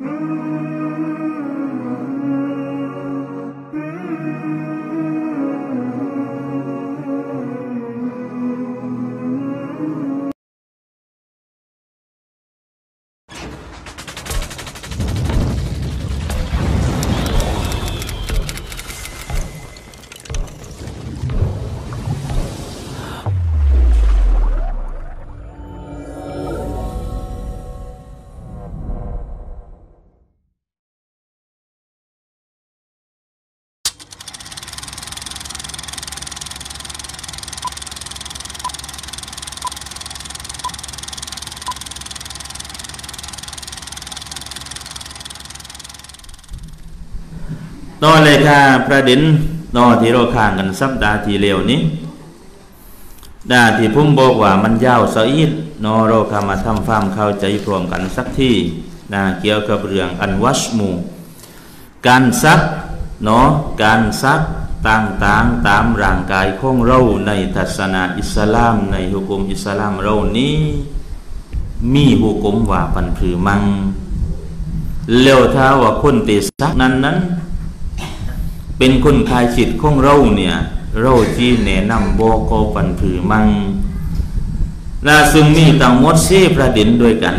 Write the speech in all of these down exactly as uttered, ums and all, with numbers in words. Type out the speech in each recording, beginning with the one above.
นอเลยค่ะประเด็นนอที่เราข้างกันสัปดาห์ที่เร็วนี้ดาที่พุ่มบอกว่ามันยาวสะอีดนอเราข้ามาทำความเข้าใจพร้อมกันสักที่นะเกี่ยวกับเรื่องอันวัชมูการซักเนาะการซักต่างๆตามร่างกายของเราในศาสนาอิสลามในหุกุมอิสลามเรานี้มีหุกุมว่าปันผือมังเลี้ยวท้าว่าคนตีซักนั้นนั้นเป็นคนคายจิตของเราเนี่ยเราจีแนะนำบอกก็ปันผือมังและซึ่งมีต่างหมดสี่ประเด็นด้วยกัน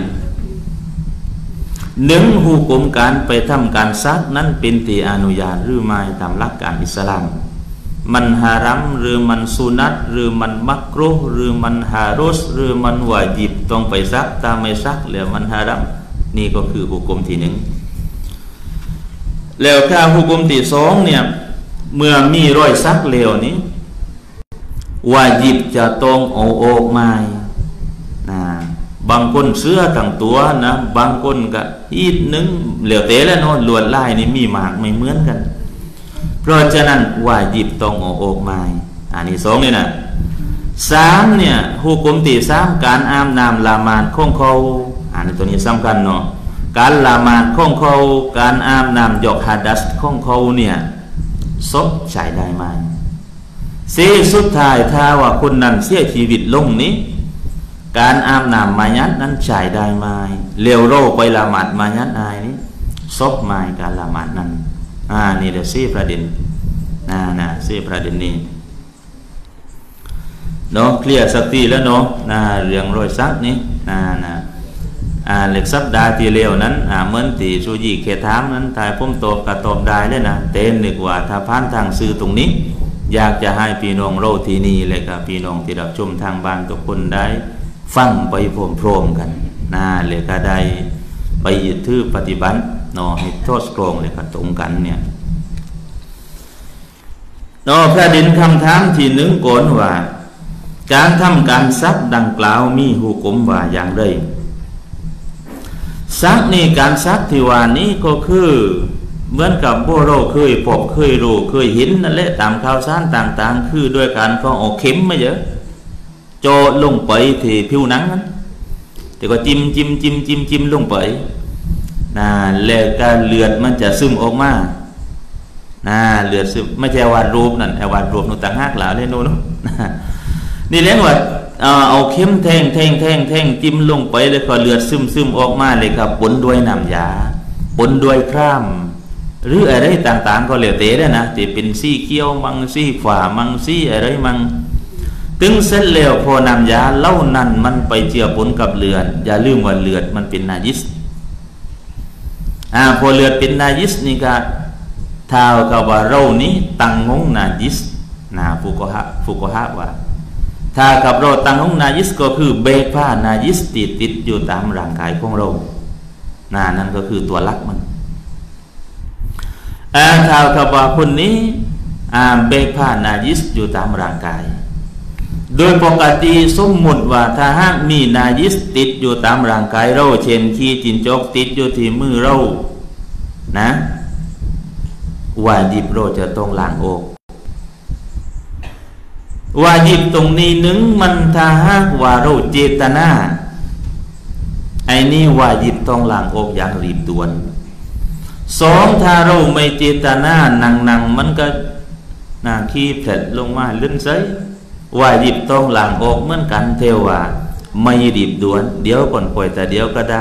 หนึ่งหุกุมการไปทำการซักนั้นเป็นตีอนุญาตหรือไม่ตามหลักการอิสลามมันฮารัมหรือมันสุนัตหรือมันมักรุหรือมันฮารุสหรือมันวาญิบต้องไปซักตามไม่ซักแล้วมันฮารัมนี่ก็คือหุกุมที่หนึ่งแล้วข้าหุกุมที่สองเนี่ยเมื่อมีรอยซักเลวนี้วาญิบจะต้องเอาออกมานะบางคนเสื้อทั้งตัวนะบางคนก็อีดนึงเหลวเตะแล้วนอนลวดลายนี่มีมากไม่เหมือนกันเพราะฉะนั้นวาญิบต้องเอาออกมาอันนี้สองนี่นะสามเนี่ยหุกุมที่สามการอาบน้ำละหมาดของเขาอันนี้ตัวนี้สำคัญเนาะการละหมาดของเขาการอาบน้ำยกฮาดัสของเขาเนี่ยซบใช้ได้ไหมเสียสุดท้ายถ้าว่าคนนั้นเสียชีวิตลงนี้การอาบน้ำมายัดนั้นใช้ได้ไหมเลี้ยวโรไปละหมาดมายัดอายนี้ซบไหมการละหมาดนั้นอ่านี่เดี๋ยวเสียประเด็นน่าน่ะเสียประเด็นนี้เนาะเคลียร์สักทีแล้วเนาะน่าเรื่องรอยซักนี้น่าน่ะอ่าเหล็กสัปดาห์ที่เร็วนั้นอ่าเหมือนที่สุยีเคถามนั้นตายพุ่มตบกระตบได้เลยนะเต้นนึกว่าถ้าผ่านทางซื้อตรงนี้อยากจะให้พี่น้องเราที่นี่เลยกับพี่น้องที่รับชมทางบ้านทุกคนได้ฟังไปพร้อมๆกันนะเลยก็ได้ไปยึดถือปฏิบัติเนาะให้โทษกรองเลยก็ตรงกันเนี่ยเนาะประเด็นคำถามที่หนึ่งก่อนว่าการทำการซักดังกล่าวมีหุกุมว่าอย่างไรซักนี่การซักที่ว่านี้ก็คือเหมือนกับพวกเราเคยพบเคยรู้เคยเห็นนั่นแหละตามข่าวสารต่างๆคือด้วยการเขาเอาเข็มมาเยอะโจลงไปที่ผิวหนังนั้นแต่ก็จิ้มจิ้มจิ้มจิ้มจิ้มลงไปนะแล้วการเลือดมันจะซึมออกมานะเลือดซึมไม่ใช่วาดรูปนั่นไอ้วาดรูปนู่นต่างหากหล่ะเลยนู่นนี่เรียกว่าเอาเข็มแทงแทงแทงแทงจิ้มลงไปแล้วก็เลือดซึมซึมออกมาเลยครับปนด้วยน้ำยาปนด้วยคร่ำหรืออะไรต่างๆก็เหลวเตะได้นะที่เป็นสีเขียวมังสีฝามังสีอะไรมังถึงเส้นเหลวพอน้ำยาเล่านั้นมันไปเจือปนกับเลือดอย่าลืมว่าเลือดมันเป็นนาจิสอ่าพอเลือดเป็นนาจิสนี่ก็เท่ากับว่าเรานี้ตั้งงงนาจิสนะฟุกุฮะฟุกุฮะว่าถ้ากับเราตั้งงงนาจิสก็คือเบกผ้านาจิสติดติดอยู่ตามร่างกายของเรานานั่นก็คือตัวลักมันอ่าถ้ากับว่าคนนี้อ่าเบกผ้านาจิสอยู่ตามร่างกายโดยปกติสมมุติว่าถ้าหากมีนาจิสติดอยู่ตามร่างกายเราเช่นขี้จินจกติดอยู่ที่มือเรานะวาญิบเราจะต้องล้างออกวาญิบตรงนี้หนึ่งมันถ้าหากว่าเราเจตนาไอ้นี่วาญิบต้องล้างออกอย่างรีบด่วนสองถ้าเราไม่เจตนานั่งๆมันก็น่าขี้เผ็ดลงมาลื่นเซยวาญิบต้องล้างออกเหมือนกันเทว่าไม่รีบด่วนเดี๋ยวก่อนปล่อยแต่เดี๋ยวก็ได้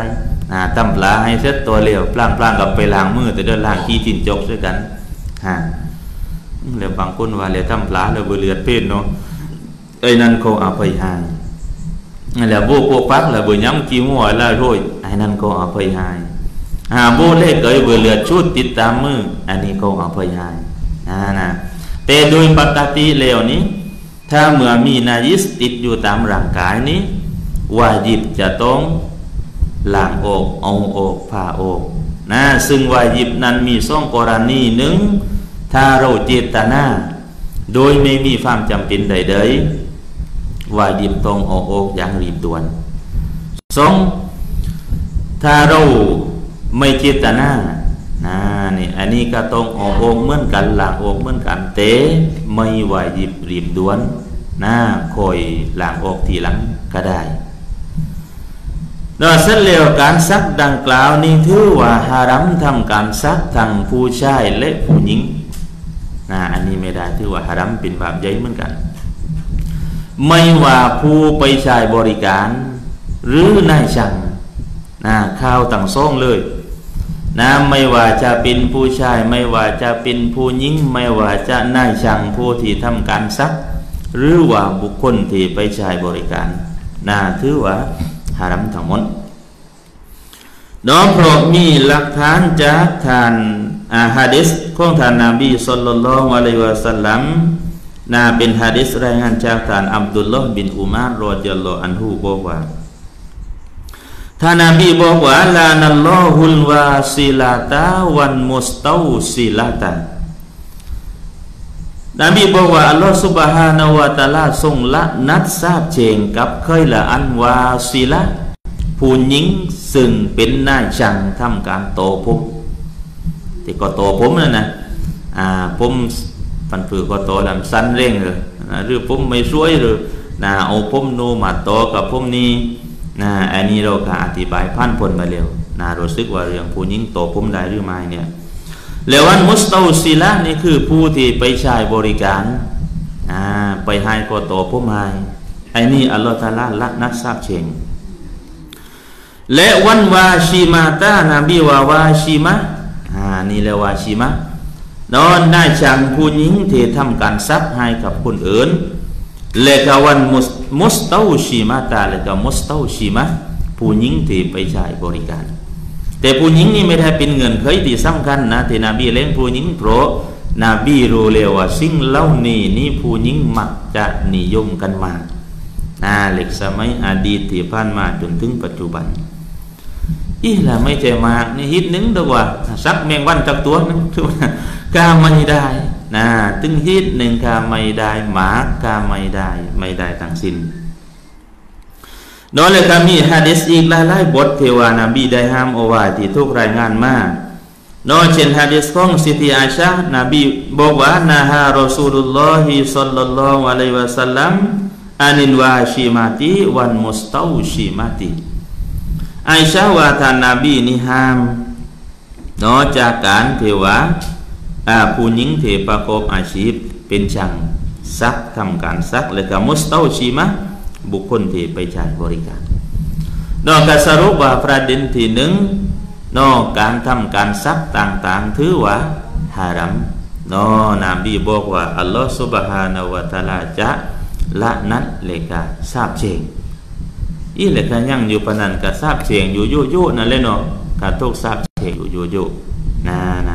อ่าตั้มปลาให้เสร็จตัวเลี้ยวปล้างปล้างกับไปล้างมือแต่เดินล้างขี้จินจกด้วยกันฮะแล้วบางคนว่าเลยตั้มปลาแล้วเบื่อเลือดเพศเนาะไอ้นั่นเขาเอาไปหายแล้วโบโกปักแล้วเบื่อย้ำกิ้วหัวแล้วโรยไอ้นั่นเขาเอาไปหายหาโบเล็กเอ้ยเบื่อเลือดชุดติดตามมืออันนี้เขาเอาไปหายนะนะแต่โดยปกติแล้วนี้ถ้าเมื่อมีนายิสติดอยู่ตามร่างกายนี้วาญิบจะต้องล้างออกเอาออกผ่าออกนะซึ่งวาญิบนั้นมีสองกรณีหนึ่งถ้าเราเจตนาโดยไม่มีความจำเป็นใดๆวาญิบต้องเอาออกอย่างรีบด่วนสองถ้าเราไม่เจตนานะนี่อันนี้ก็ต้องเอาออกเหมือนกันล้างออกเหมือนกันเตะไม่วาญิบรีบด่วนนะคอยล้างออกทีหลังก็ได้โดยเสร็จแล้วการซักดังกล่าวนี้ถือว่าฮารัมทำการซักทั้งผู้ชายและผู้หญิงนะอันนี้ไม่ได้ถือว่าฮารัมเป็นบาปใหญ่เหมือนกันไม่ว่าผู้ไปใช้บริการหรือนายช่างนะข้าวต่างซ่องเลยนะไม่ว่าจะเป็นผู้ชายไม่ว่าจะเป็นผู้หญิงไม่ว่าจะนายช่างผู้ที่ทำการซักหรือว่าบุคคลที่ไปใช้บริการนะถือว่าฮารัมทั้งหมดโดยเพราะมีหลักฐานจากท่านอาฮะดิษของท่านนบีศ็อลลัลลอฮุอะลัยฮิวะซัลลัมน่าเป็นหะดีษรายงานจากท่านอับดุลลอฮ์บินอุมารรอฎิยัลลอฮุอันฮุบอกว่าท่านนบีบอกว่าลานัลลอฮุลวาซิลาตาวันมุสตาวซิลาตานบีบอกว่าอัลลอฮฺซุบฮานะฮูวะตะอาลาทรงละนัดทราบเจงกับเคยละอันวาซิละผู้หญิงซึ่งเป็นนายช่างทำการโตผมที่ก็โตผมนั่นนะอ่าผมปันฝือก็โตลำสั้นเร่งหรือหรือผมไม่สวยหรือนะเอาผมโนมาโตกับผมนี้นะอันนี้เราก็อธิบายพันผลมาเร็วนะรู้สึกว่าเรื่องผู้หญิงโตผมได้หรือไม่เนี่ยแล้ววันมุสตาวซิละนี่คือผู้ที่ไปใช้บริการอ่าไปให้ก็โตผมให้ไอ้นี่อัลลอฮฺตะอาลาละนัดทราบเชงและวันวาชิมาตานบีว่าวาชิมะอ่านี่แล้ววาชิมะนอนได้ช่างผู้หญิงที่ทำการซักให้กับคนอื่นและก็วันมุสมุสตาวชิมาตาและก็มุสตาวชิมะผู้หญิงที่ไปใช้บริการแต่ผู้หญิงนี่ไม่ได้เป็นเงินเคยที่สำคัญนะที่นบีเลี้ยงผู้หญิงเพราะนบีรู้เลยว่าสิ่งเหล่านี้นี่ผู้หญิงมักจะนิยมกันมาอ่าเหล็กสมัยอดีตที่ผ่านมาจนถึงปัจจุบันอีละไม่ใช่มากนี่ฮิตหนึ่งตัวว่าซักแมงวันจากตัวนึงคือกาไม่ได้นะตึงฮิตหนึ่งกาไม่ได้หมากกาไม่ได้ไม่ได้ทั้งสิ้นโดยเลยก็มีหะดีษอีกหลายๆบทที่ว่านบีได้ห้ามเอาไว้ที่ทุกรายงานมาโดยเช่นหะดีษของซิติอาชะห์นบีบอกว่านะฮารอซูลุลลอฮิศ็อลลัลลอฮุอะลัยฮิวะซัลลัมอานินวาชิมาติวันมุสตาวชิมาติอาอิชะห์ว่าท่านนบีนี่ห้ามนอกจากการที่ว่าผู้หญิงที่ประกอบอาชีพเป็นช่างซักทำการซักและก็มุสตาวชิมะบุคคลที่ไปใช้บริการนอกจากสรุปว่าประเด็นที่หนึ่งนอกการทำการซักต่างๆถือว่าฮารัมนอนบีบอกว่าอัลลอฮฺซุบฮานะฮูวะตะอาลาจะละนัดเลกาทราบเจงอีเลกายังอยู่ปนันกับทราบเจงอยู่โยโย่นั่นเลยเนาะการทุกทราบเจงอยู่โยโย่นะนะ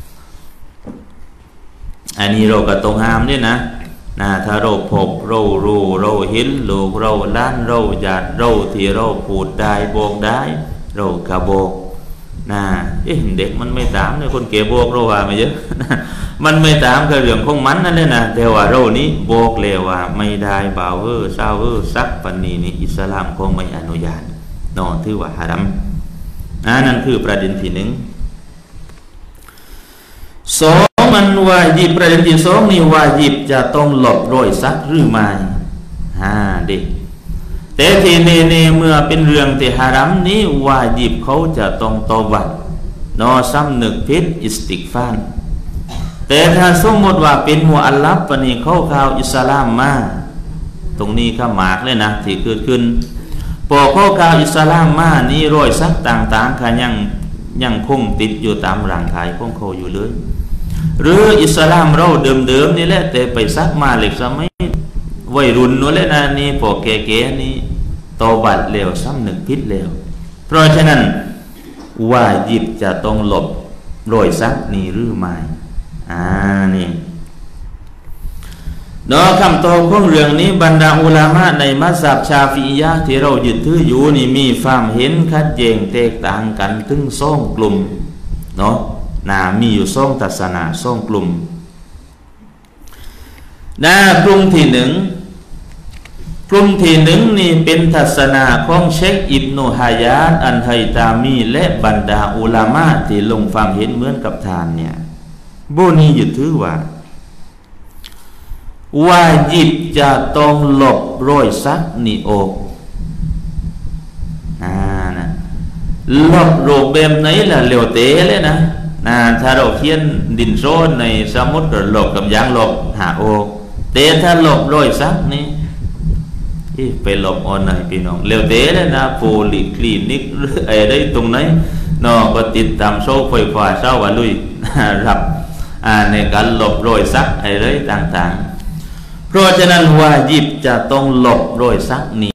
อันนี้เราก็ต้องห้ามด้วยนะนะถ้าเราพบเรารู้เราเห็นลูกเราล้านเราญาติเราที่เราพูดได้บอกได้เรากระบอกนะเอ๊ะเด็กมันไม่ตามเนี่ยคนเก๋บอกเราว่าไม่เยอะมันไม่ตามกับเรื่องของมันนั่นเลยนะแต่ว่าเรานี้บอกเลยว่าไม่ได้บ่าวเออเศร้าเออซักปันนี้นี่อิสลามคงไม่อนุญาตนอนถือว่าฮารัมอ่านั่นคือประเด็นที่หนึ่งสองมันวาญิบประเด็นที่สองนี่วาญิบจะต้องหลบรอยซักหรือไม่ฮ่าเด็กแต่ทีเนเนเมื่อเป็นเรื่องที่ฮารัมนี้วาญิบเขาจะต้องตอบัตนอซ้ำนึกพิษอิสติกฟานแต่ถ้าสมมติว่าเป็นมุอัลลัฟปนีเข้าข่าวอิสลามมาตรงนี้ข้าหมากเลยนะที่เกิดขึ้นพอข้อกาวอิสลามมานี่รอยสักต่างๆค่ะยังยังคงติดอยู่ตามร่างกายของเขาอยู่เลยหรืออิสลามเราเดิมๆนี่แหละแต่ไปซักมาเหล็กสมัยวัยรุ่นนู้นเลยนะนี่พอแก่ๆนี่ตอบัดเลวซ้ำหนึ่งพิษเลวเพราะฉะนั้นว่าหยิบจะต้องหลบรอยซักนี่หรือไม่อ่านี่เนาะคำตอบของเรื่องนี้บรรดาอุลามะในมัสยิดชาฟิอียะห์ที่เรายึดถืออยู่นี่มีความเห็นขัดแย้งแตกต่างกันถึงสองกลุ่มเนาะน่ามีอยู่สองทัศนะสองกลุ่มนะกลุ่มที่หนึ่งกลุ่มที่หนึ่งนี่เป็นทัศนะของเชคอิบนุฮายาตอันไฮตามีและบรรดาอุลามะที่ลงความเห็นเหมือนกับทานเนี่ยบุนี้ยึดถือว่าว่าหยิบจะต้องหลบรอยซักนี่ออกอ่านะหลบโรคแบบไหนล่ะเหลวเตะเลยนะนะถ้าเราเขียนดินโซนในสมุดก็หลบกับยางหลบหาออกแต่ถ้าหลบรอยซักนี่ไปหลบออนไหนพี่น้องเหลวเตะเลยนะโพลิคลินิกหรืออะไรตรงไหนนอก็ติดตามโซ่ไฟฟ้าเช้าวันลุยรับอ่าในการหลบรอยซักอะไรต่างๆเพราะฉะนั้นว่าหยิบจะต้องหลบรอยซักนี้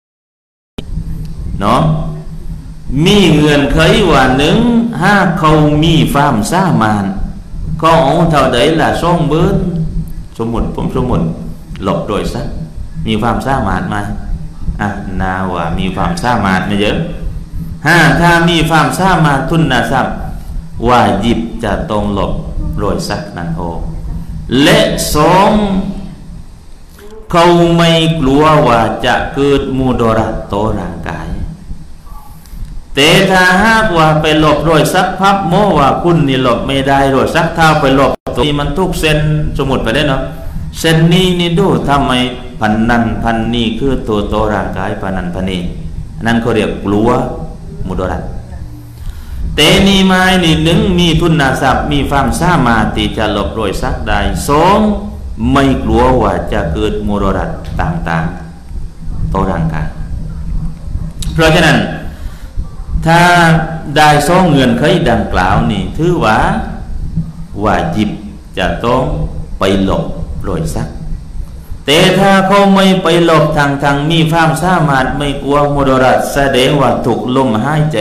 เนาะมีเงื่อนไขว่าหนึ่งห้าเขามีความสามารถก็เอาเท่าใดละส่องเบิ้ลสมมุติผมสมมุติหลบรอยซักมีความสามารถไหมอ่ะนาว่ามีความสามารถไม่เยอะห้าถ้ามีความสามารถทุนนะทรัพย์ว่าหยิบจะต้องหลบรอยซักนั้นออกและสองเขาไม่กลัวว่าจะเกิดมุดรัตต่อร่างกายแต่ถ้าหากว่าไปหลบรอยซักพับโมว่าคุณนี่หลบไม่ได้รอยซักเท้าไปหลบตัวนี้มันทุกเส้นสมมติไปได้เนาะเส้นนี้นี่ดูทำไมพันนันพันนี่คือตัวต่อร่างกายพันนันพันนี่นั่นเขาเรียกกลัวมุดรัตแต่นี่ไม้นี่หนึ่งมีทุนทรัพย์มีความสามารถที่จะหลบรอยซักได้สองไม่กลัวว่าจะเกิดมุดรัตต่างๆต่อร่างกายเพราะฉะนั้นถ้าได้สองเงื่อนไขดังกล่าวนี่ถือว่าว่าหยิบจะต้องไปหลบรอยซักแต่ถ้าเขาไม่ไปหลบทางทางมีความสามารถไม่กลัวมุดรัตแสดงว่าถูกลมหายใจ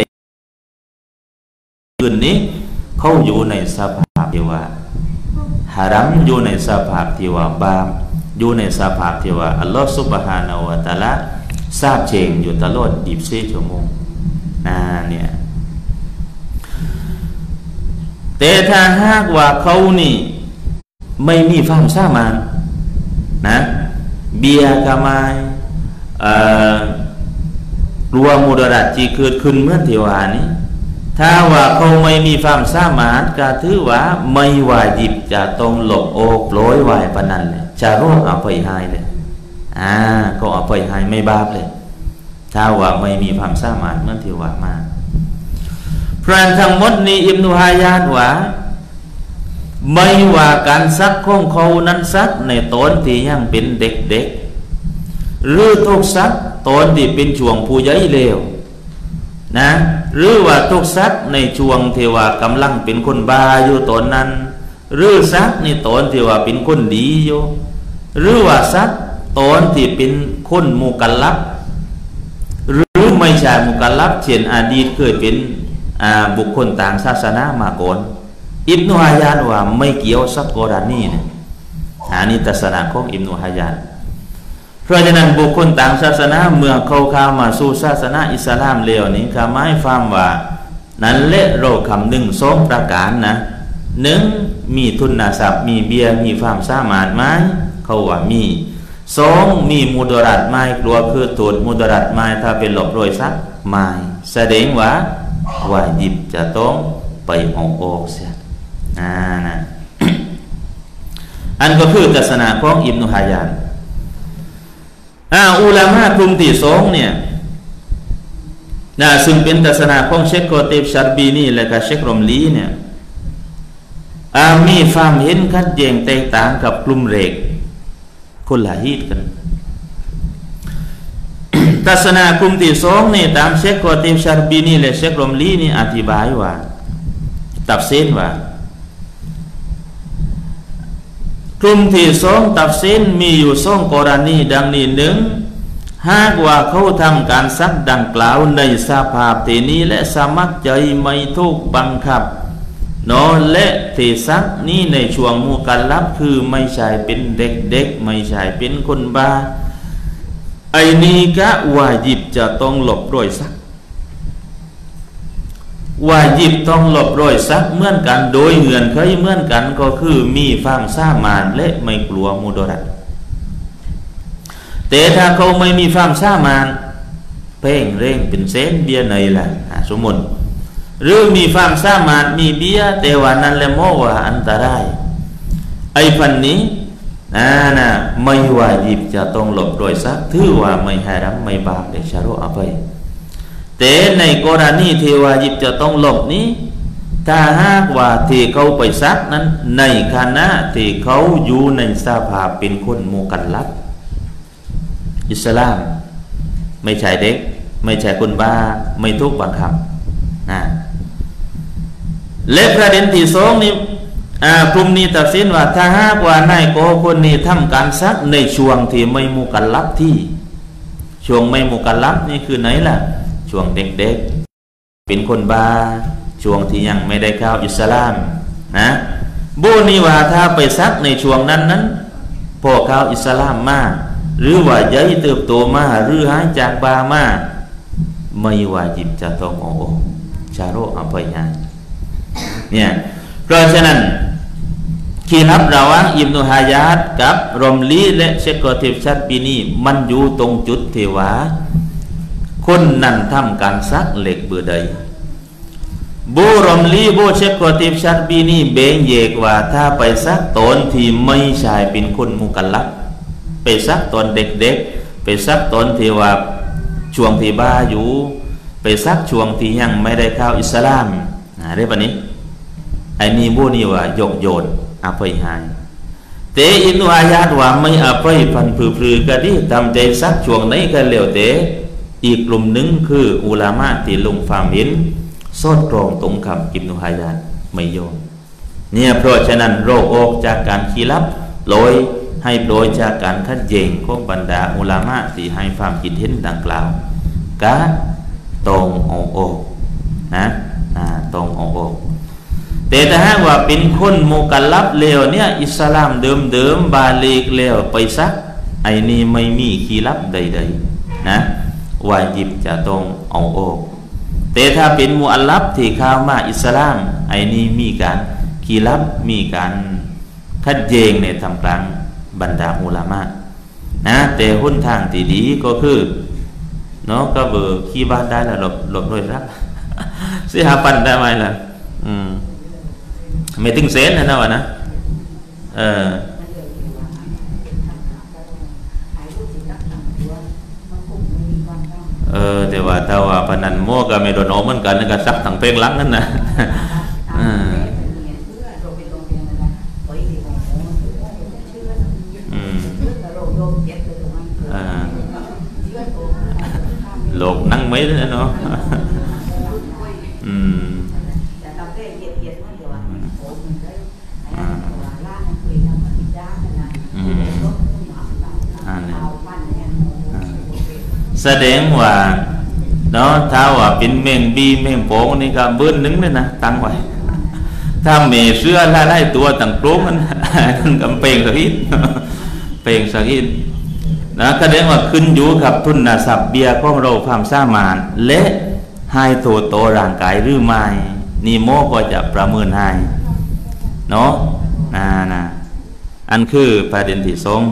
อื่นนี้เขาอยู่ในสภาพที่ว่าฮารัมอยู่ในสภาพที่ว่าบาปอยู่ในสภาพที่ว่าอัลลอฮฺซุบฮานะฮูวะตะอาลาทราบเชงอยู่ตลอดยี่สิบสี่ชั่วโมงนะเนี่ยแต่ถ้าหากว่าเขานี่ไม่มีความสามารถนะเบียกามายกลัวมุดรัตที่เกิดขึ้นเมื่อเทวานี้ถ้าว่าเขาไม่มีความสามารถก็ถือว่าไม่ว่าหยิบจะต้องหลบโอกโปรยไหวปนันเลยจะรู้อภัยให้เลยอ่าก็อภัยให้ไม่บาปเลยถ้าว่าไม่มีความสามารถเมื่อเทวามาพรานทั้งหมดนี้อิบนุฮายาตว่าไม่ว่าการซักของเขานั้นซักในตอนที่ยังเป็นเด็กๆหรือทุกซักตอนที่เป็นช่วงผู้ใหญ่เลวนะหรือว่าทุกซักในช่วงที่ว่ากำลังเป็นคนบาอยู่ตอนนั้นหรือซักในตอนที่ว่าเป็นคนดีอยู่หรือว่าซักตอนที่เป็นคนมุกัลลัฟหรือไม่ใช่มุกัลลัฟเช่นอดีตเคยเป็นบุคคลต่างศาสนามาก่อนอิบนุฮายาตว่าไม่เกี่ยวสักกรณีนะอันนี้ทัศนะของอิบนุฮายาตเพราะฉะนั้นบุคคลต่างศาสนาเมื่อเขาเข้ามาสู่ศาสนาอิสลามเลวนี้ก็หมายความว่านั้นเละโรคำหนึ่งสองประการนะหนึ่งมีทุนทรัพย์มีเบียมีความสามารถไหมเขาว่ามีสองมีมุดรัตไหมกลัวคือตูดมุดรัตไหมถ้าเป็นหลบรอยซักไม่แสดงว่าว่าหยิบจะต้องไปเอาออกเสียอ่านะ อันก็คือทัศนะของอิบนุฮายาตอ่าอุลามะกลุ่มที่สองเนี่ยนะซึ่งเป็นทัศนะของเชคโกเตบชาร์บีนีและก็เชครอมลีเนี่ยอ่ามีความเห็นขัดแย้งแตกต่างกับกลุ่มแรกคนละฮีดกัน ตทัศนากลุ่มที่สองนี่ตามเชคกอติมชาร์บีนีและเชครอมลีนี่อธิบายว่าตับเส้นว่ากลุ่มที่สองตับเส้นมีอยู่สองกรณีดังนี้หนึ่งหากว่าเขาทำการซักดังกล่าวในสภาพที่นี้และสมัครใจไม่ถูกบังคับนอนและที่ซักนี้ในช่วงมุกัลลัฟคือไม่ใช่เป็นเด็กๆไม่ใช่เป็นคนบ้าไอ้นี้ก็วาญิบจะต้องหลบรอยซักวาญิบต้องหลบรอยซักเหมือนกันโดยเงื่อนไขเหมือนกันก็คือมีความสามารถและไม่กลัวมุดรัตแต่ถ้าเขาไม่มีความสามารถเพ่งเร่งเป็นเส้นเบียร์ในล่ะสมมติหรือมีความสามารถมีเบียร์แต่ว่านั้นแหละโมว่าอันตรายไอ้พันนี้นะนะไม่วาญิบจะต้องหลบรอยซักถือว่าไม่หารัมไม่บาปเลยชาโรอภัยแต่ในกรณีที่วาญิบจะต้องหลบนี้ถ้าหากว่าที่เขาไปซักนั้นในขณะที่เขาอยู่ในสภาพเป็นคนมุกัลลัฟอิสลามไม่ใช่เด็กไม่ใช่คนบ้าไม่ทุกบังคับนะและประเด็นที่สองนี่กลุ่มนี้ตัดสินว่าถ้าหากว่านายโกคนนี้ทำการซักในช่วงที่ไม่มุกัลลัฟที่ช่วงไม่มุกัลลัฟนี่คือไหนล่ะช่วงเด็กๆเป็นคนบ้าช่วงที่ยังไม่ได้เข้าอิสลามนะบูนี่ว่าถ้าไปซักในช่วงนั้นนั้นพอเข้าอิสลามมาหรือว่าย้ายเติบโตมาหรือหายจากบามาไม่วาญิบจะต้องโอชาโรอภัยญาเนี่ยเพราะฉะนั้นคีรับระหว่างอิบนุฮะญาดกับรอมลีและเชคกอติฟชัดปีนี้มันอยู่ตรงจุดที่ว่าคนนั้นทำการซักเหล็กเบื่อใดบูรอมลีบูเชคกอติฟชัดปีนี้เบงเยกว่าถ้าไปซักตอนที่ไม่ใช่เป็นคนมุกัลลัฟไปซักตอนเด็กๆไปซักตอนที่ว่าช่วงที่บ้าอยู่ไปซักช่วงที่ยังไม่ได้เข้าอิสลามได้ปะนี้ไอ้นี่บูนี่ว่ายกโยนอภัยหายแต่อินุอายาตว่าไม่อภัยพันผือผือก็ดีทำใจซักช่วงไหนก็เร็วแต่อีกกลุ่มหนึ่งคืออุลามะที่ลงความเห็นสอดคล้องตรงกับอิบนุฮะญาตไม่ยอมเนี่ยเพราะฉะนั้นโรคออกจากการคีรับลอยให้โดยจากการขัดแย้งของบรรดาอุลามะที่ให้ความคิดเห็นดังกล่าวก็ตรงออกอกนะตรงออกอกแต่ถ้าหากว่าเป็นคนมุกัลลัฟเลวเนี่ยอิสลามเดิมๆบาลีกเลวไปซักไอ้นี่ไม่มีคีรับใดๆนะวาญิบจะต้องเอาออกแต่ถ้าเป็นมุอัลลัฟที่เข้ามาอิสลามไอ้นี่มีการคีรับมีการขัดแย้งในทำกลางบรรดาอุลามะนะแต่หนทางที่ดีก็คือเนาะก็เบอร์ขี้บ้านได้แล้วหลบหลบด้วยรักสิหาปันได้ไหมล่ะอืมไม่ถึงเซนนะนะวะนะเออเออแต่ว่าถ้าว่าพนันโมก็ไม่โดนโอเหมือนกันแล้วก็ซักทั้งเพลงหลังนั่นนะอืมโลกนั่งไม่ได้เนาะอืมแสดงว่าเนาะถ้าว่าเป็นเมงบีเมงโป้งนี่ก็เบิ้ลนึงเลยนะตั้งไว้ถ้าเมเสื้อไล่ไล่ตัวต่างโป้งมันกำเปงสักทีเปงสักทีนะแสดงว่าขึ้นอยู่กับทุนนะสับเบียของเราความสามารถและให้โตโตร่างกายหรือไม่นี่โมก็จะประเมินให้เนาะนะนะอันคือประเด็นที่สอง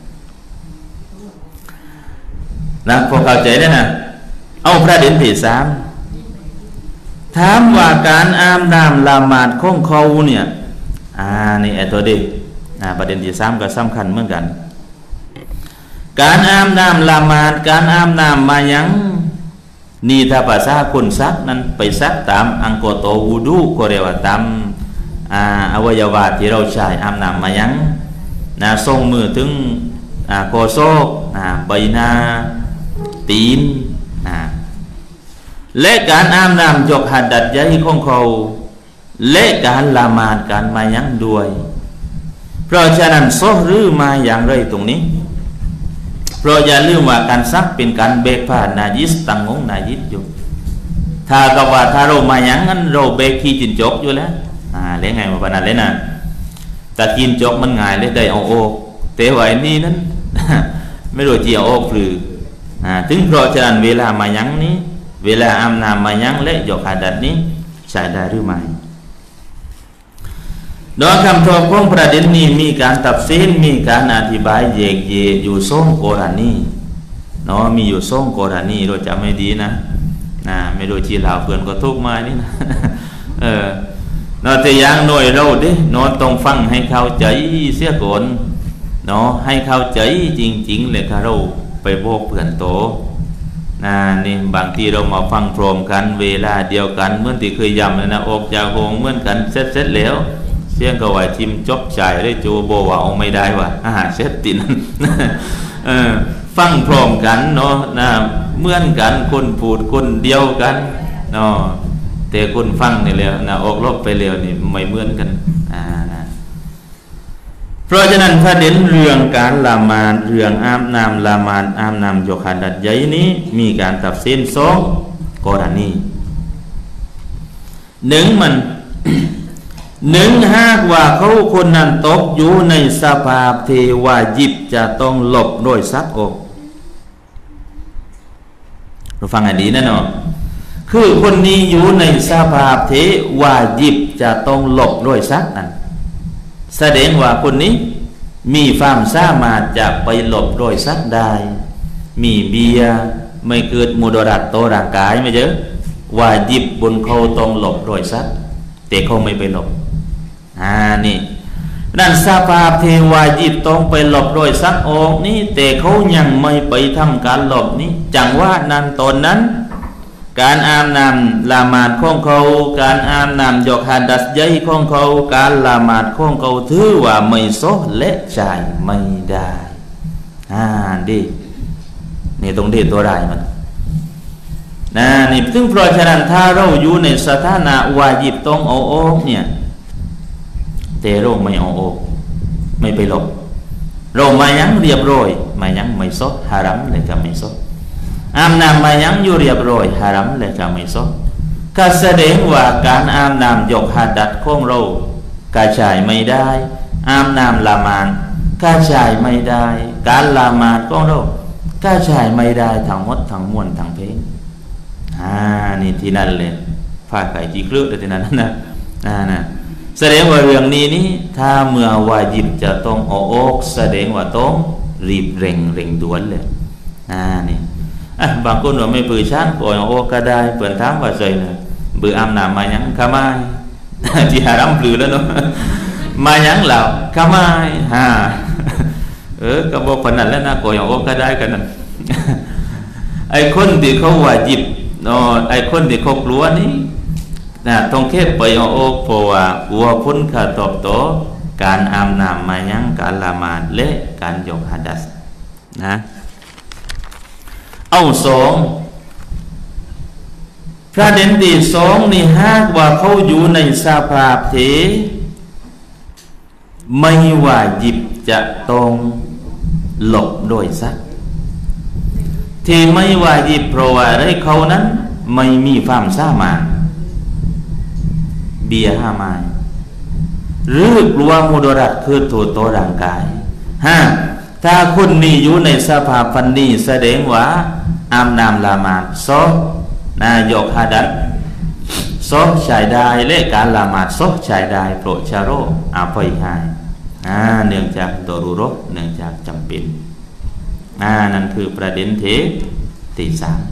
นะพอเข้าใจได้นะเอาประเด็นที่สามถามว่าการอาบน้ำละหมาดของเขาเนี่ยอ่านี่ไอ้ตัวเด็กอ่าประเด็นที่สามก็สำคัญเหมือนกันการอาบน้ำละหมาดการอาบน้ำมายังนี่ถ้าภาษาคนซักนั้นไปซักตามอังโกโตวูดูก็เรียกว่าตามอ่าอวัยวะที่เราใช้อาบน้ำมายังนะส่งมือถึงอ่าโคโซกอ่าใบหน้าตีนนะและการอาบน้ำยกหัดดัดใยของเขาและการละหมาดการมายังด้วยเพราะฉะนั้นซอหรือมาอย่างไรตรงนี้เพราะอย่าลืมว่าการซักเป็นการเบกผ่านนายิสตังงงนายิสอยู่ถ้ากับว่าถ้าเรามายังงั้นเราเบกขี้จินจกอยู่แล้วอ่าเล่ไงมาปนัดเลยนะแต่กินจกมันง่ายเลยได้เอาโอกเตะไว้นี่นั้น ไม่รู้จีเอาโอกหรืออ่าถึงเพราะฉะนั้นเวลามายังนี้เวลาอาบน้ำมายังและยกหัดดัดนี้ใช้ได้หรือไม่โดยคำตอบของประเด็นนี้มีการตัดสินมีการอธิบายแยกแยะอยู่สองกรณีเนาะมีอยู่สองกรณีเราจำไม่ดีนะนะไม่รู้จีเหล่าเพื่อนก็ทุกมานี่นะ เออเนาะแต่อย่างหน่อยเราดิเนาะต้องฟังให้เข้าใจเสียก่อนเนาะให้เข้าใจจริงๆเลยค่ะเราไปบอกเพื่อนโตนะนี่บางทีเรามาฟังพร้อมกันเวลาเดียวกันเหมือนที่เคยย้ำเลยนะออกจากโรงเหมือนกันเสร็จๆแล้วเสียงก็ว่าทิมจบใจได้โจโบว่าเอาไม่ได้ว่ะอาหารเสร็จติน เออฟังพร้อมกันเนาะนะเหมือนกันคนพูดคนเดียวกันเนาะแต่คนฟังนี่แล้วนะออกรบไปแล้วนี่ไม่เหมือนกันอ่านะเพราะฉะนั้นประเด็นเรื่องการละหมาดเรื่องอาบน้ำละหมาดอาบน้ำยกหัดดัดใยนี้มีการตัดสินสองกรณีหนึ่งมัน หนึ่งหากว่าเขาคนนั้นตกอยู่ในสภาพที่ว่ายิบจะต้องหลบโดยซักอกเราฟังให้ดีนะเนาะคือคนนี้อยู่ในสภาพที่ว่ายิบจะต้องหลบโดยซักนั้นแสดงว่าคนนี้มีความสามารถจะไปหลบโดยซักได้มีเบียไม่เกิดมุดรัตโตร่างกายไม่เยอะว่ายิบบนเขาต้องหลบโดยซักแต่เขาไม่ไปหลบอ่านี่นั่นสภาพเทวายิบต้องไปหลบโดยซักออกนี่แต่เขายังไม่ไปทำการหลบนี่จังว่านั้นตอนนั้นการอาบน้ำละหมาดของเขาการอาบน้ำยกหัดดัดใยของเขาการละหมาดของเขาถือว่าไม่ซอและใช้ไม่ได้อ่าดินี่ตรงเด็ดตัวได้มันนะนี่ซึ่งเพราะฉะนั้นถ้าเราอยู่ในสถานะวาญิบต้องเอาออกเนี่ยแต่เราไม่เอาออกไม่ไปหลบเรามายังเรียบร้อยมายังไม่ซอฮารัมเลยก็ไม่ซออาบน้ำมายังอยู่เรียบร้อยฮารัมเลยก็ไม่ซอก็แสดงว่าการอาบน้ำยกหัดดัดของเราก็ใช้ไม่ได้อาบน้ำละหมาดก็ใช้ไม่ได้การละหมาดของเราก็ใช้ไม่ได้ทั้งหมดทั้งมวลทั้งเพลงอ่านี่ที่นั่นเลยผ้าไก่จีเคลือบเลยที่นั่นนะอ่านะแสดงว่าเรื่องนี้นี่ถ้าเมื่อวาญิบจะต้องเอาออกแสดงว่าต้องรีบเร่งเร่งด่วนเลยอ่านี่อ่ะบางคนว่าไม่ปืนชั้นก็เอาออกก็ได้เปิดทางว่าใจเลยเบื่ออาบน้ำมายังขมาย ที่หาร่ำปลือแล้วเนาะ มายังเหล่าขมายฮะ เออก็บอกคนนั้นแล้วนะก็เอาออกก็ได้กันนั่น ไอ้คนที่เขาวาญิบเนาะไอ้คนที่เขากลัวนี่นะต้องแค่ไปเอาออกเพราะว่ากลัวพ้นขาตอบโตการอาบน้ำมายังการละหมาดและการยกหัดดัดนะเอาสองประเด็นที่สองนี่หากว่าเขาอยู่ในสภาพที่ไม่ว่าหยิบจะต้องหลบโดยซักที่ไม่ว่าหยิบเพราะว่าได้เขานั้นไม่มีความสามารถเบียห้าไม้หรือกลัวมุดรัตคือตัวโตร่างกายห้าถ้าคนนี้อยู่ในสภาพพันนี้แสดงว่าอาบน้ำละหมาดซอกนายกหัดดัดซอกชายได้และการละหมาดซอกชายได้โปรดชาโรอาภัยหายอ่าเนื่องจากตัวรู้รบเนื่องจากจำเป็นอ่านั่นคือประเด็นเทที่สาม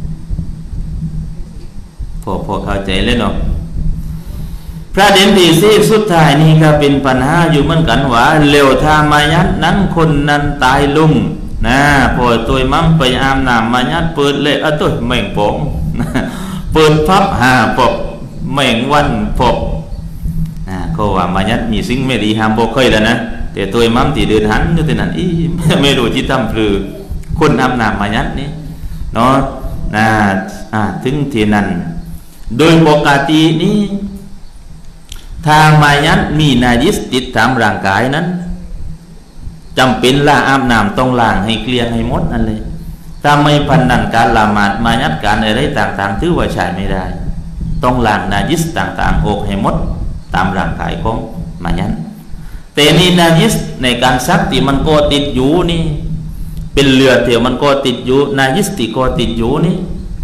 พอพอเข้าใจเลยเนาะประเด็นที่สี่สุดท้ายนี่ก็เป็นปัญหาอยู่เหมือนกันว่าเร็วทามายัดนั้นคนนั้นตายลุ่มนะพอตัวมั่งไปอาบน้ำมายัดเปิดเลยอ่ะตัวแม่งผมเปิดพับหาปบแม่งวันปบนะก็ว่ามายัดมีสิ่งไม่ดีห้ามบอกเคยแล้วนะแต่ตัวมั่งที่เดินหันอยู่ที่นั่นอีไม่รู้ที่ทำหรือคนอาบน้ำมายัดนี่เนาะนะอ่าถึงที่นั้นโดยปกตินี้ทางมายัดมีนายิสติดตามร่างกายนั้นจำเป็นละอาบน้ำต้องล้างให้เกลี้ยงให้หมดนั่นเลยถ้าไม่พันนันการละหมาดมายัดการอะไรต่างๆถือว่าใช้ไม่ได้ต้องล้างนายิสต่างๆออกให้หมดตามร่างกายของมายัดแต่นี่นายิสในการซักที่มันก็ติดอยู่นี่เป็นเลือดเที่ยวมันก็ติดอยู่นายิสที่ก็ติดอยู่นี่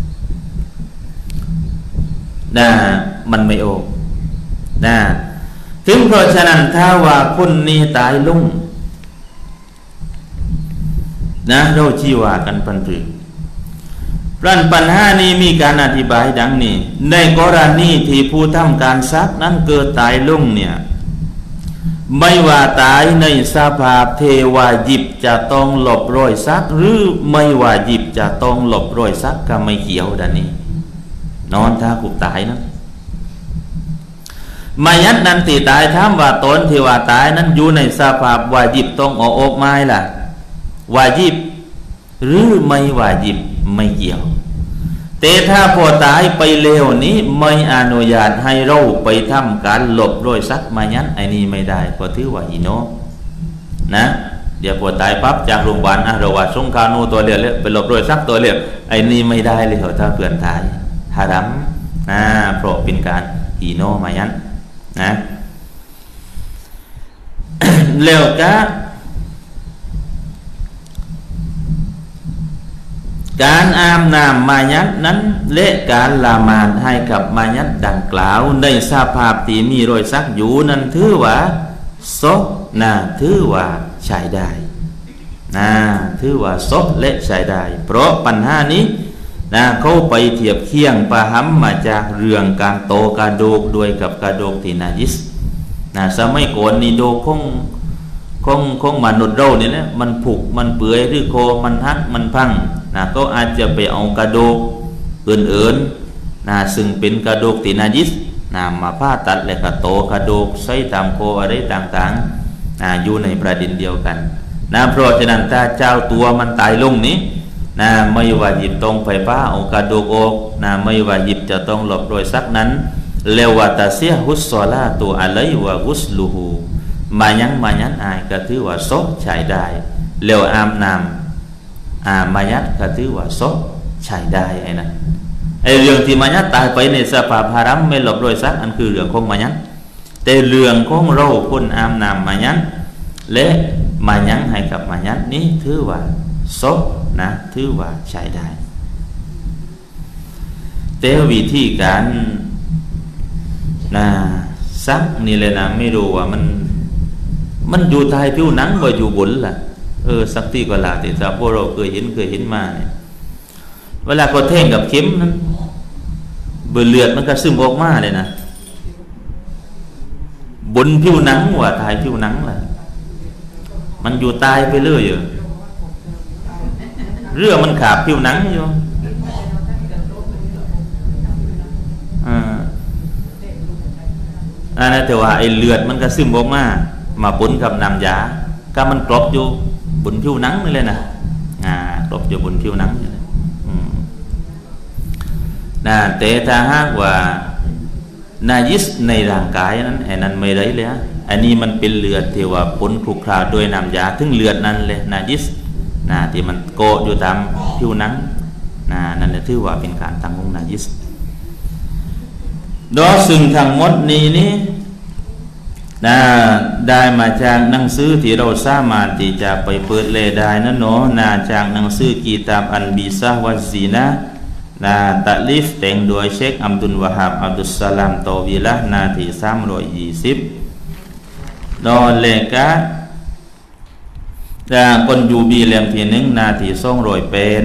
นะมันไม่ออกนะถึงเพราะฉะนั้นถ้าว่าคนนี้ตายลุ่งนะเราชี้ว่ากันปันตือรันปัญหานี้มีการอธิบายดังนี้ในกรณีที่ผู้ทำการซักนั้นเกิดตายลุ่งเนี่ยไม่ว่าตายในสภาพเทวายิบจะต้องหลบรอยซักหรือไม่ว่ายิบจะต้องหลบรอยซักก็ไม่เกี่ยวดังนี้นอนถ้ากูตายนะมายัดนั้นที่ตายถามว่าตนที่ว่าตายนั้นอยู่ในสภาพวายิบต้องออกออกไม้ล่ะวายิบหรือไม่วายิบไม่เกี่ยวแต่ถ้าพอตายไปเร็วนี้ไม่อนุญาตให้เราไปทำการหลบรอยซักมายัดไอ้นี่ไม่ได้เพราะถือว่าอิโนนะเดี๋ยวพอตายปั๊บจากโรงพยาบาลนะเราว่าสงคานูตัวเดียวเลยไปหลบรอยซักตัวเดียวไอ้นี่ไม่ได้เลยถ้าเพื่อนตายฮารัมนะเพราะเป็นการอิโนมายัดนะ แล้วก็การอาบน้ำมายัดนั้นและการละหมาดให้กับมายัดดังกล่าวในสภาพที่มีรอยซักอยู่นั้นถือว่าซกนะถือว่าใช้ได้นะถือว่าซกและใช้ได้เพราะปัญหานี้นะเขาไปเทียบเคียงปะหัมมาจากเรื่องการโตกระดูกด้วยกับกระดูกที่นาจิสนะสมัยก่อนนี่โดคงคงคงมนุษย์เราเนี่ยนะมันผุมันเปื่อยหรือโคมันหักมันพังนะก็อาจจะไปเอากระดูกอื่นๆนะซึ่งเป็นกระดูกที่นาจิสนะมาผ่าตัดแล้วก็โตกระดูกใส่ตามโคอะไรต่างๆนะอยู่ในประเด็นเดียวกันนะเพราะฉะนั้นถ้าเจ้าตัวมันตายลงนี้นะไม่ว่าหยิบตรงไฟฟ้าเอากระดูกออกนะไม่ว่าหยิบจะต้องหลบรอยซักนั้นเลวตาเสียฮุสซอลาตัวอะไรวะกุสลูฮูมายังมายัดอายก็ถือว่าซกใช้ได้เลวอามนามอามายัดก็ถือว่าซกใช้ได้ไอ้นั่นไอ้เรื่องที่มายัดตายไปในสภาพฮารัมไม่หลบรอยซักอันคือเรื่องของมายัดแต่เรื่องของเราคนอามนามมายัดและมายัดให้กับมายัดนี้ถือว่าซกนะถือว่าใช้ได้แต่วิธีการนะซักนี่เลยนะไม่รู้ว่ามันมันอยู่ใต้ผิวหนังว่าอยู่บนล่ะเออสักที่ก็ลาแต่ถ้าพวกเราเคยเห็นเคยเห็นมาเนี่ยเวลาก็แทงกับเข็มนั้นเบื่อเลือดมันก็ซึมออกมาเลยนะบนผิวหนังว่าใต้ผิวหนังล่ะมันอยู่ใต้ไปเรื่อยเรื่องมันขาบผิวหนังอยู่อ่าอันนั้นแต่ว่าไอ้เลือดมันก็ซึมออกมามาปนกับน้ำยาก็มันกรอบอยู่บนผิวหนังนี่เลยนะอ่ากรอบอยู่บนผิวหนังนี่เลยอืมนะแต่ถ้าหากว่านายิสในร่างกายนั้นไอ้นั้นไม่ได้เลยอันนี้มันเป็นเลือดที่ว่าปนคลุกคลาด้วยน้ำยาถึงเลือดนั้นเลยนายิสนะที่มันโกะอยู่ตามผิวหนังนะนั่นแหละถือว่าเป็นการทำของนายิสโดยซึ่งทั้งหมดนี้นี่นะได้มาจากหนังสือที่เราสามารถที่จะไปเปิดเลยได้นั่นเนาะนะจากหนังสือกีตาบอันบิซาวัซีนะนะตัลิฟแต่งโดยเชคอัมดุลวะฮับอับดุสสลามตอวิละนาที่สามร้อยยี่สิบโดยเลกะแต่คนยูบีเล่มที่หนึ่งนาทีสองร้อยเป็น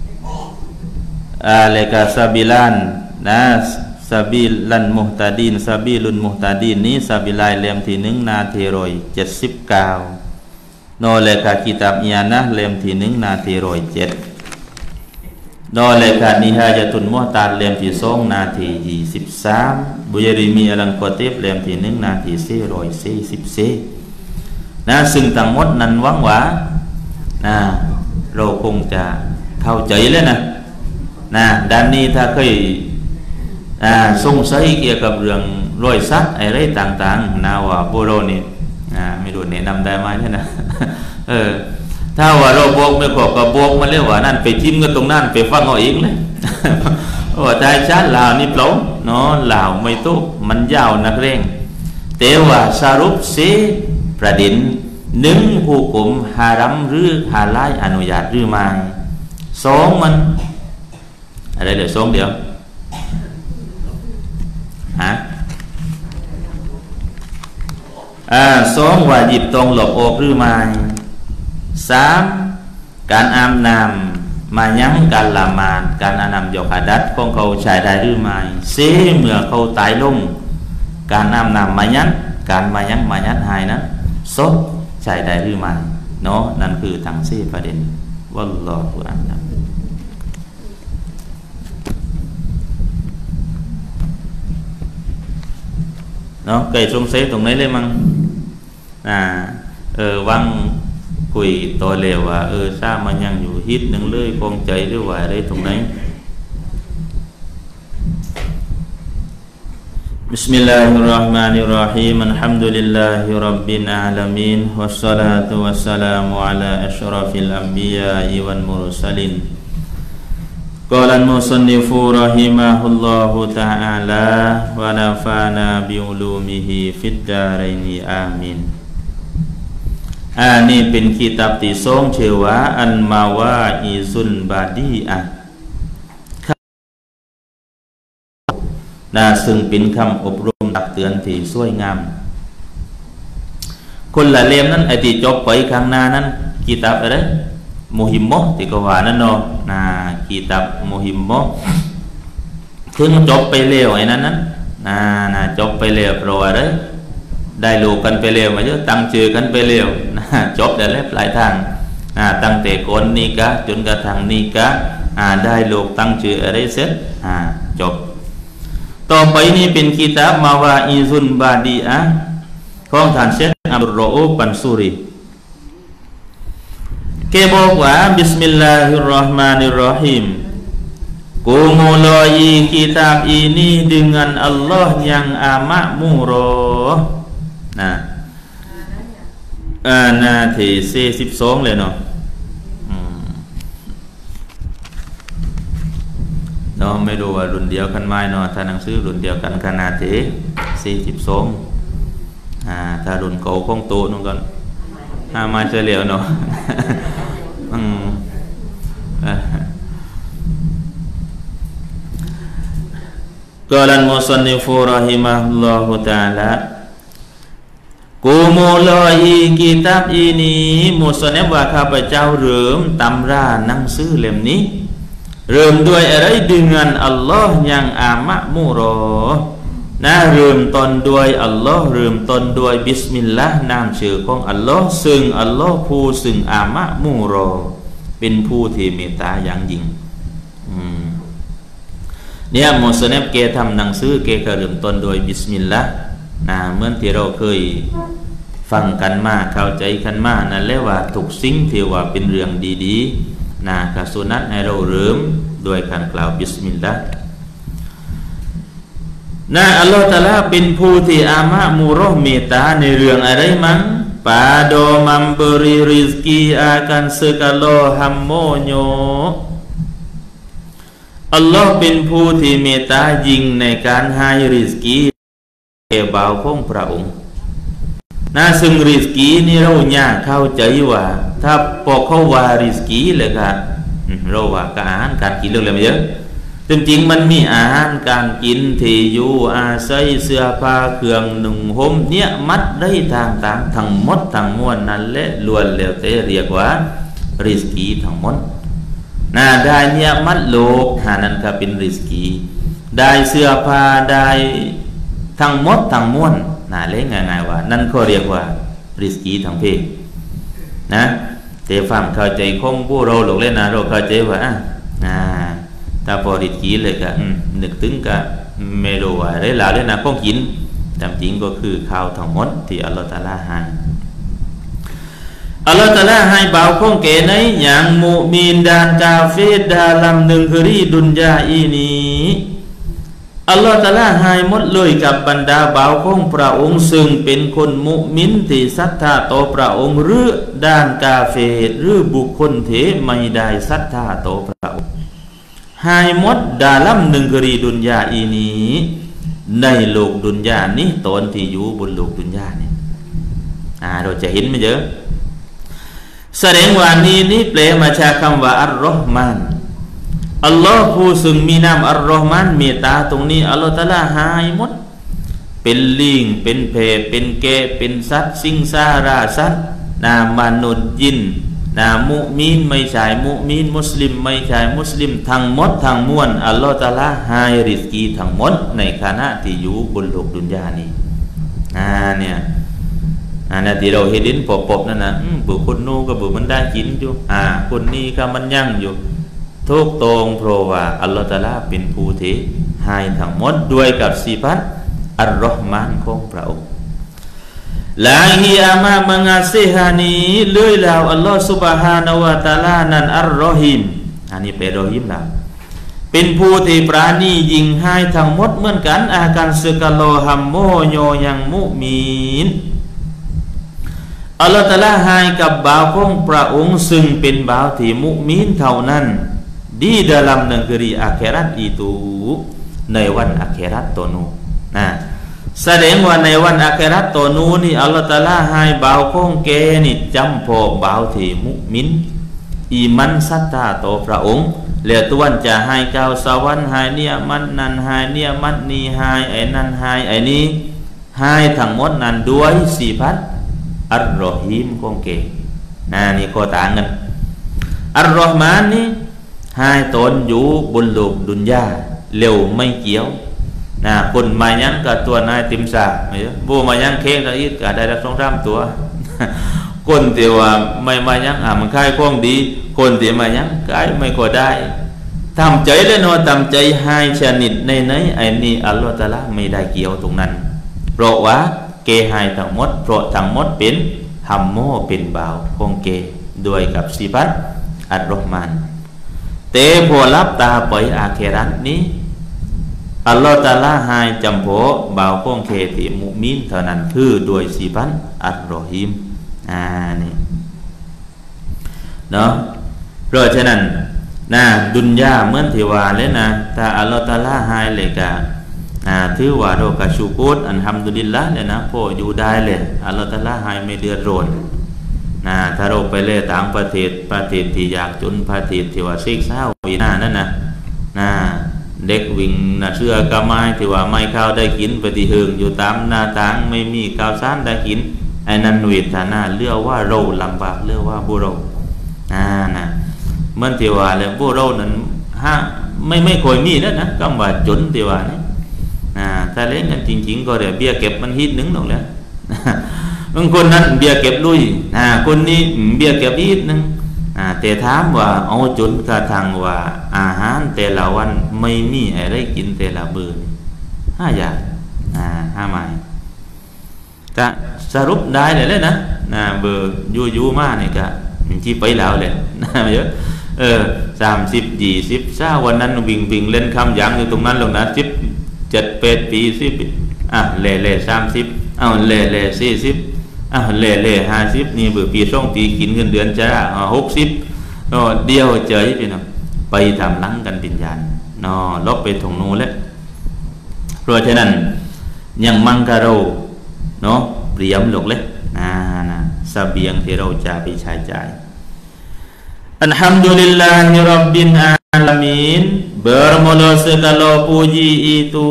เลกาซาบิลันนะซาบิลันมุฮตาดีนซาบิลุนมุฮตาดีนนี้ซาบิลายเล่มที่หนึ่งนาทีร้อยเจ็ดสิบเก้าโนเลกากิตาบอียานะเล่มที่หนึ่งนาทีร้อยเจ็ดโนเลกานิฮายะตุนมุฮตาดเล่มที่สองนาทียี่สิบสามบุยริมีอัลันกอติบเล่มที่หนึ่งนาทีสี่ร้อยสี่สิบสี่นะซึ่งทั้งหมดนั้นหวังว่านะเราคงจะเข้าใจแล้วนะนะด้านนี้ถ้าเคยสงสัยเกี่ยวกับเรื่องรอยสักอะไรต่างๆนะว่าโบโรนี่ไม่รู้แนะนำได้ไหมเนี่ยนะเออถ้าว่าเราบวกไม่พอก็บวกมาเรียกว่านั่นไปจิ้มกันตรงนั้นไปฟังเอาเองเลยว่าใจชาติลาวนี่เปล่าเนาะลาวไม่ตุกมันยาวนักเร่งแต่ว่าสรุปสิประเด็นหนึ่งผู้กลมฮารัมหรือฮาลาลอนุญาตหรือไม่สองมันอะไรเดี๋ยวสองเดี๋ยวฮะอ่าสองว่าหยิบตรงหลบออกหรือไม่สามการอาบน้ำมายั้งการละหมาดการอาบน้ำยกอาดัดของเขาใช้ได้หรือไม่สี่เมื่อเขาตายลงการอาบน้ำมายั้งการมายั้งมายั้งหายนั้นซดใช้ได้หรือไม่เนาะนั่นคือทั้งสี่ประเด็นวัลลอฮุอัลลัมเนาะเกิดสงสัยตรงไหนเลยมั้งอ่าเออวังคุยตัวเลวว่าเออทราบมันยังอยู่ฮิตหนึ่งเลยคงใจหรือว่าอะไรตรงไหนบิสมิลลาฮิรเราะห์มานิรเราะฮีมอัลฮัมดุลิลลาฮิร็อบบิลอาลามีนวัสศอลาตุวัสสลามุอะลาอัชรอฟิลอัมบิยาอิวัลมุรสลินกอลัลมุซันนิฟูเราะฮิมะฮุลลอฮุตะอาลาวะนาฟานาบิอุลูมิฮิฟิดดารัยนีอามีนอันนี้เป็นคิตับที่ทรงชื่อว่าอันมาวาอิซุนบาดีอะนะซึ่งเป็นคำอบรมตักเตือนที่สวยงามคนละเล่มนั้นไอที่จบไปข้างหน้านั้นคิตับอะไรมุฮิมโมที่ก็ว่านั่นเนาะนะคิตับมุฮิมโมถึงจบไปเร็วไอ้นั้นนั้นนะนะจบไปเร็วเพราะอะไรได้ลูกกันไปเร็วมาเยอะตั้งชื่อกันไปเร็วนะจบได้แล้วปลายทางนะตั้งแต่ก่อนนี้กะจนกระทั่งนี้กะได้ลูกตั้งชื่ออะไรเสร็จจบต่อไปนี้เป็นคิตับมาวาอิซุนบาดีอะของท่านเชคอับดุลรออูฟบันซูรีแกบอกว่าบิสมิลลาฮิรเราะห์มานิรเราะฮีมกูmulai kitab ini dengan Allah yang amat murah nah อ่าหน้าที่สี่สิบสองเลยเนาะเนาะไม่รู้ว่ารุ่นเดียวกันไหมเนาะถ้าหนังสือรุ่นเดียวกันขนาดที่สี่สิบสองอ่าถ้ารุ่นเก่าของโตนู่นกันอ่ามาเฉลี่ยเนาะอืมقال المصنف رحمه الله تعالى กูmulai kitab ini มุสลิมว่าข้าพเจ้าเริ่มตำราหนังสือเล่มนี้เริ่มด้วยอะไร dengan Allah yang amat murah นะเริ่มต้นด้วยอัลลอฮ์เริ่มต้นด้วยบิสมิลลาห์นามชื่อของอัลลอฮ์ซึ่งอัลลอฮ์ผู้ซึ่งอามะมูรอเป็นผู้ที่เมตตาอย่างยิ่งเนี่ยมุสลิมเกทำหนังสือเกก็เริ่มต้นโดยบิสมิลลาห์นะเหมือนที่เราเคยฟังกันมาเข้าใจกันมานั่นแหละว่าทุกสิ่งที่ว่าเป็นเรื่องดีๆนะกสุนัตให้เราเริ่มด้วยการกล่าวบิสมิลลาห์นะอัลลอฮฺตะอาลาเป็นผู้ที่อามะมูรอเมตตาในเรื่องอะไรมั้ง pada memberi rizki akan segala hamba-Nyaอัลลอฮ์เป็นผู้ที่เมตตายิ่งในการให้ริสกีแก่บ่าวของพระองค์นะซึ่งริสกีนี่เราเนี่ยเข้าใจว่าถ้าพอเขาว่าริสกีเลยก็เราว่าการอาหารการกินเรื่องอะไรไม่เยอะจริงๆมันมีอาหารการกินที่อยู่อาศัยเสื้อผ้าเครื่องนุ่งห่มเนี่ยมัดได้ต่างๆทั้งหมดทั้งมวลนั่นแหละล้วนแล้วแต่เรียกว่าริสกีทั้งหมดนะได้เนี่ยมัดโลกหานั้นก็เป็นริสกีได้เสื้อผ้าได้ทั้งหมดทั้งมวลนะเล่นง่ายๆว่านั่นก็เรียกว่าริสกีทั้งเพศนะแต่ฟังเข้าใจคงผู้เราหลงเล่นนะเราเข้าใจว่าอ่าถ้าพอริสกีเลยก็นึกถึงก็ไม่รู้ว่าอะไรแล้วเลยนะของกินแต่จริงก็คือข้าวทั้งหมดที่อัลลอฮฺตะอาลาให้อัลลอฮฺตะอาลาให้บ่าวของแกในอย่างมุมินดานกาเฟดาลัมหนึ่งคือรีดุนยาอีนี้อัลลอฮฺตะอาลาให้หมดเลยกับบรรดาบ่าวของพระองค์ซึ่งเป็นคนมุมินที่ศรัทธาต่อพระองค์หรือด้านกาเฟรหรือบุคคลเถไม่ได้ศรัทธาต่อพระองค์ให้หมดดาลัมหนึ่งคือรีดุนยาอีนี้ในโลกดุนยานี้ตอนที่อยู่บนโลกดุนยาเนี่ยอ่าเราจะเห็นไม่เยอะแสดงว่านี้นี้แปลมาจากคำว่าอัลลอฮ์มานอัลลอฮ์ผู้ซึ่งมีนามอัลลอฮ์มานเมตตาตรงนี้อัลลอฮ์ตะอาลาหายหมดเป็นลิงเป็นเพเป็นแกะเป็นสัตว์สิงสาราสัตว์นามนุษย์ยินนามุมีนไม่ใช่มุมีนมุสลิมไม่ใช่มุสลิมทั้งหมดทั้งมวลอัลลอฮ์ตะอาลาให้ริสกีทั้งหมดในขณะที่อยู่บนโลกดุนยานี้อ่าเนี่ยอันนั้นที่เราเห็นดินปอบๆนั่นนะบุคคลนู้นก็บุมันได้กินอยู่อ่าคนนี้ก็มันยั่งอยู่ทุกตรงเพราะว่าอัลลอฮฺตะอาลาเป็นผู้ที่ให้ทั้งหมดด้วยกับสิฟัตอัลลอฮ์มานของพระองค์ลาฮิอามามังอาซิฮานีเลยแล้วอัลลอฮฺซุบฮานะฮูวะตะอาลานั้นอัลรอฮิมอันนี้เป็นรอฮิมแล้วเป็นผู้ที่ปราณียิ่งให้ทั้งหมดเหมือนกันอาการสึกะโลฮัมโมโยยังมุมีนอัลลอฮฺตะอาลาให้กับบ่าวของพระองค์ซึ่งเป็นบ่าวที่มุมีนเท่านั้นdi dalam negeri akhirat itu ในวันอาคิเราะห์ตัวนู้นนะแสดงว่าในวันอาคิเราะห์ตัวนู้นนี่อัลลอฮฺตะอาลาให้บ่าวของแกนี่จำพอบ่าวที่มุมินอีมันศรัทธาต่อพระองค์แล้วตวนจะให้เก้าสวรรค์ให้เนี่ยมันนั้นให้เนี่ยมันนี้ให้ไอ้นั้นให้ไอ้นี้ให้ทั้งหมดนั้นด้วยสิฟัตอัลรอฮีมของแกนะนี่ก็ต่างกันอัลรอฮ์มานนี่ให้ตนอยู่บนโลกดุนยาเร็วไม่เกี่ยวนะคนมายังกับตัวนายติมซาไม่ใช่บูมายังเค้งกับอีกก็ได้รับสองสามตัวคนที่ว่าไม่มายังอ่ะมันค่ายคล่องดีคนที่มายังกายไม่ก็ได้ทำใจเลยเนาะทำใจให้ชนิดในไหนไอ้นี่อัลลอฮฺตะอาลาไม่ได้เกี่ยวตรงนั้นเพราะว่าเกให้ทั้งหมดเพราะทั้งหมดเป็นฮัมโมเป็นบ่าวของเกด้วยกับสิฟัตอัลรอฮ์มานแต่พอรับตาไปอาคิเราะห์นี้อัลลอฮฺตะอาลาให้จำพอบ่าวของเกที่มุมินเท่านั้นคือด้วยสิฟัตอัลรอฮีมอ่านี่เนาะเพราะฉะนั้นนะดุนยาเหมือนที่ว่าเลยนะถ้าอัลลอฮฺตะอาลาให้เลยกะนะถือว่าเรากะชูโกรอัลฮัมดุลิลละห์เลยนะพออยู่ได้เลยอัลลอฮฺตะอาลาให้ไม่เดือดร้อนนะถ้าเราไปเล่ต่างประเทศประเทศที่ยากจนประเทศที่ว่าซิกเศร้าวีน่านั่นนะนะเด็กวิ่งนะเชื่อกระไม้ที่ว่าไม่ข้าวได้กินปฏิหึงอยู่ตามหน้าต่างไม่มีข้าวสารได้กินไอ้นั่นเวทนาเลือกว่าเราลำบากเลือกว่าบุเราอ่านะเมื่อที่ว่าเลยบุเรานั้นฮะไม่ไม่ค่อยมีแล้วนะก็ว่าจนที่ว่านี่อ่าถ้าเล่นกันจริงๆก็เดี๋ยวเบี้ยเก็บมันฮิตหนึ่งหรอกแล้วบางคนนั้นเบี้ยเก็บลุยอ่าคนนี้เบี้ยเก็บฮิตหนึ่งอ่าแต่ถามว่าเอาจนกระทั่งว่าอาหารแต่ละวันไม่มีอะไรกินแต่ละมื้อห้าอย่างอ่าห้าหมายก็สรุปได้เลยเลยนะนะเบอร์ยูยูมาเนี่ยก็ที่ไปแล้วเลยนะเยอะเออสามสิบยี่สิบเช้าวันนั้นวิ่งวิ่งเล่นคำยังอยู่ตรงนั้นลงนะสิบเจ็ดแปดปีสิบอ่ะเล่เล่สามสิบอ้าวเล่เล่สี่สิบอ้าวเล่เล่ห้าสิบนี่เบอร์ปีสองปีกินเงินเดือนจะอ่าหกสิบก็เดียวเจอพี่น้องไปทำลังกันปิญญาณนอลบไปถงนู้นแล้วเพราะฉะนั้นยังมังกะเราเนาะเตรียมหลกเล็กนะนะเสบียงที่เราจะไปใช้จ่ายอัลฮัมดุลิลลาฮิร็อบบิลอาลามีน bermula segala puji itu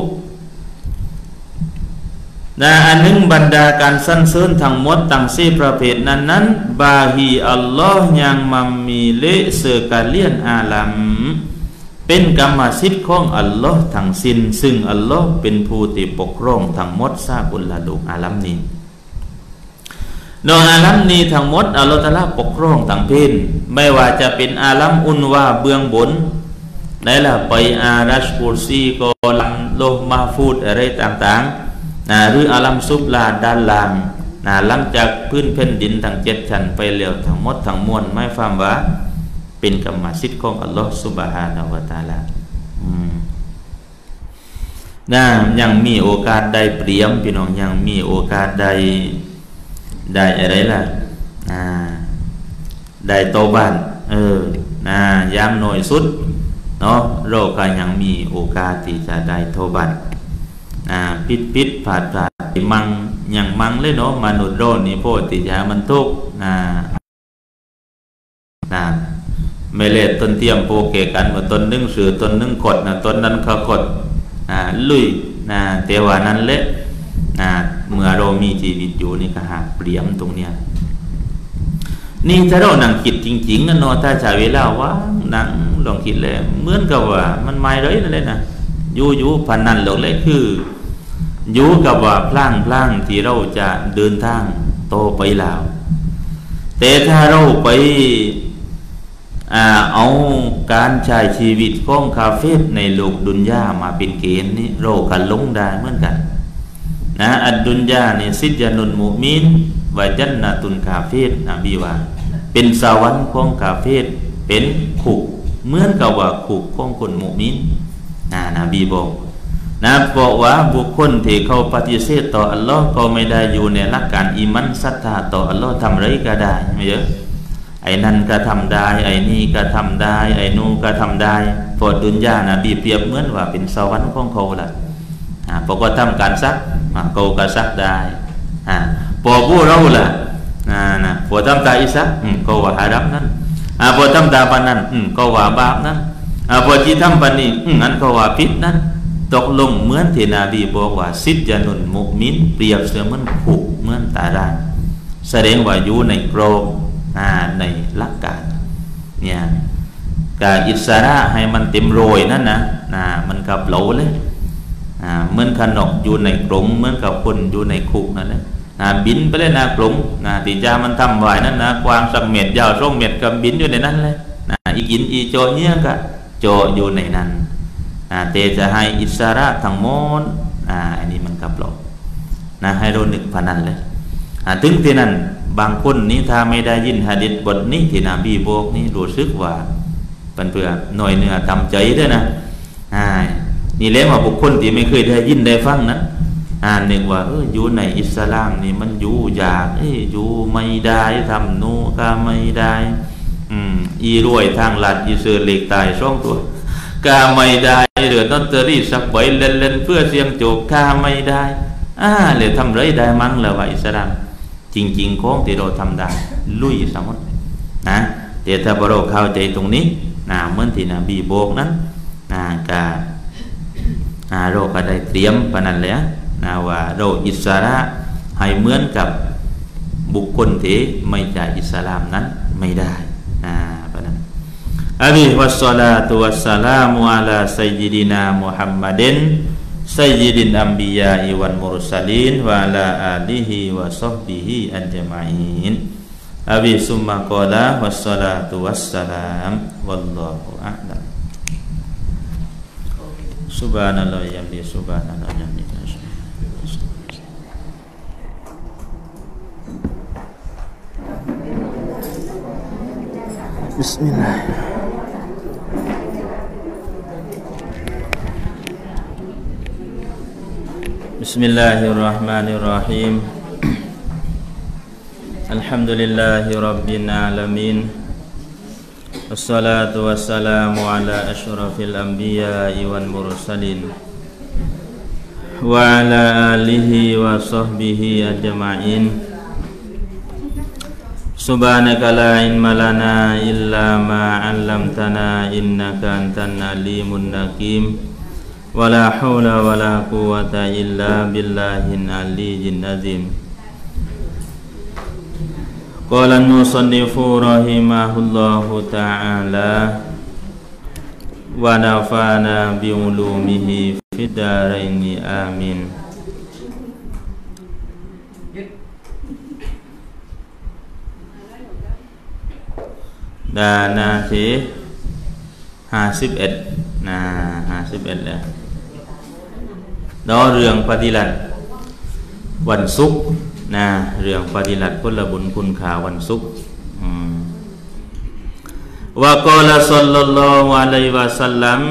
นะอันหนึ่งบรรดาการสรรเสริญทั้งหมดทั้งสี่ประเภทนั้นนั้นบาฮีอัลลอฮ์yang memilih sekalian alam เป็นกรรมสิทธิ์ของอัลลอฮ์ทั้งสิ้นซึ่งอัลลอฮ์เป็นผู้ที่ปกครองทั้งหมดซากุลละโลกอาลัมนี้โดยอาลัมนี้ทั้งหมดอัลลอฮ์ตะอาลาปกครองทั้งเพนไม่ว่าจะเป็นอาลัมอุนวาเบื้องบนได้ละไปอารัชกุรซีกอลัมโลมาฟูดอะไรต่างๆนะหรืออาลัมซุบลาด้านล่างนนะหลังจากพื้นแผ่นดินทั้งเจ็ดชั้นไปแล้วทั้งหมดทั้งมวลไม่ฟังว่าเป็นกรรมสิทธิ์ของอัลลอฮฺซุบฮานะฮูวะตะอาลานะยังมีโอกาสได้เปรียมพี่น้องยังมีโอกาสได้ได้อะไรล่ะอ่าได้โตบ้านเออนะยามน้อยสุดเนาะเราก็ยังมีโอกาสที่จะได้โตบ้านอ่าปิดปิดผาดผาดมังยังมังเลยเนาะมนุษย์โรนี่โพธิยามันทุกนะนะไม่เล่ต้นเทียมโปเกกันว่าต้นนึ่งสือต้นนึ่งกดนะต้นนั้นเขากดนะลุยนะเทวานั้นเละนะเมื่อเรามีชีวิตอยู่นี่ก็หาเปรียมตรงเนี้ยนี่ถ้าเรานั่งคิดจริงๆนะเนาะถ้าใช้เวลาว่างนั่งลองคิดเลยเหมือนกับว่ามันไม่เลยนั่นเลยนะอยู่อยู่พันนั่นหรอกเลยคืออยู่กับว่าพล่างพล่างที่เราจะเดินทางโตไปแล้วแต่ถ้าเราไปอ่าเอาการใช้ชีวิตของคาเฟ่ในโลกดุนยามาเป็นเกณฑ์นี่เรากันลงได้เหมือนกันนะอัดดุนยาเนี่ยซิจานุนมุมินวะจันนะตุนคาเฟ่นบีว่าเป็นสวรรค์ของคาเฟ่เป็นขุกเหมือนกับว่าขุกของคนมุมินนะนบีบอกนะบอกว่าบุคคลที่เขาปฏิเสธต่ออัลลอฮ์เขาไม่ได้อยู่ในหลักการอิมันศรัทธาต่ออัลลอฮ์ทำไรก็ได้ไม่เยอะไอ้นั่นก็ทำได้ไอ้นี่ก็ทำได้ไอ้นู่นก็ทำได้พอดุนยานะบีเปรียบเหมือนว่าเป็นสวรรค์ของเขาละอ่าพอก็ทำการซักเขาก็ซักได้อ่าพอผู้เราล่ะอ่านะพอทำตาอิสักเขาว่าฮารัมนั้นอ่าพอทำตาปานนั้นเขาว่าบาปนั้นอ่าพอจีทำปานนี้นั้นเขาว่าผิดนั้นตกลงเหมือนที่นบีบอกว่าซิจานุนมุมินเปรียบเสมือนขุกเหมือนตารางแสดงว่าอยู่ในกรอบในหลักการเนี่ยการอิสระให้มันเต็มโรยนั่นนะนะมันกับเหลาเลยอ่าเหมือนขนกอยู่ในกรงเหมือนกับคนอยู่ในคุกนั่นแหละนะบินไปเลยนะกรงนะที่จามันทำไว้นั่นนะกวางสักเม็ดยาวสองเม็ดกับบินอยู่ในนั้นเลยนะอีกินอีโจเนี้ยก็โจอยู่ในนั้นนะแต่จะให้อิสระทั้งหมดอ่าอันนี้มันกับเหลานะให้เรานึกพนันเลยอ่าถึงที่นั้นบางคนนี้ถ้าไม่ได้ยินหะดีษบทนี้ที่นบีบอกนี้รู้สึกว่าเป็นเพื่อหน่อยเนื้อทำใจด้วยนะอ่านี่แหละว่าบุคคลที่ไม่เคยได้ยินได้ฟังนั้นอ่านึกว่าเอออยู่ในอิสลามนี่มันอยู่ยากเอ้ยอยู่ไม่ได้ทำนู่ก็ไม่ได้อืมอีรวยทางลัดอีเสือเหล็กตายสองตัวก็ไม่ได้เหลือลอตเตอรี่สักใบเล่นๆเพื่อเสี่ยงโชคก็ไม่ได้อ่าเลยทำไรได้มั้งล่ะว่าอิสลามจริงๆของที่เราทำได้ลุยสมมตินะแต่ถ้าเราเข้าใจตรงนี้นะเหมือนที่นบีบอกนั้นนะก็เราก็ได้เตรียมปนันแล้วนะว่าเราอิสระให้เหมือนกับบุคคลที่ไม่ใช่อิสลามนั้นไม่ได้นะปนันอัลลอฮฺวะศ็อลาตุวัสสลามุอะลาซัยยิดินามุฮัมมัดSayyidil Anbiya'i wal Mursalin wa ala alihi wa sahbihi ajma'in. Abi summa qala wassalatu wassalam wallahu a'lam. Subhanallah ya bi subhanallah ya bi. Bismillah. Bismillahirrahmanirrahim. Alhamdulillahi rabbil alamin. Wassalatu wassalamu ala asyrafil anbiya'i wal mursalin wa ala alihi wa sahbihi ajma'in. Subhanaka la ilma lana illa ma 'allamtana innaka antal alimul hakim. Wala haula wala quwwata illa billahil aliyyil azim. Qala an-musannifu rahimahullahu ta'ala wa nafa'ana bi ulumihi fid dharaini amin. Dan nantiห้าสิบเอ็ดนะห้าสิบเอ็ดแล้วเนาะเรื่องปฏิลัติวันศุกร์นะเรื่องปฏิบัติผลบุญคุณค่าวันศุกร์วะกอลาศ็อลลัลลอฮุอะลัยฮิวะซัลลัม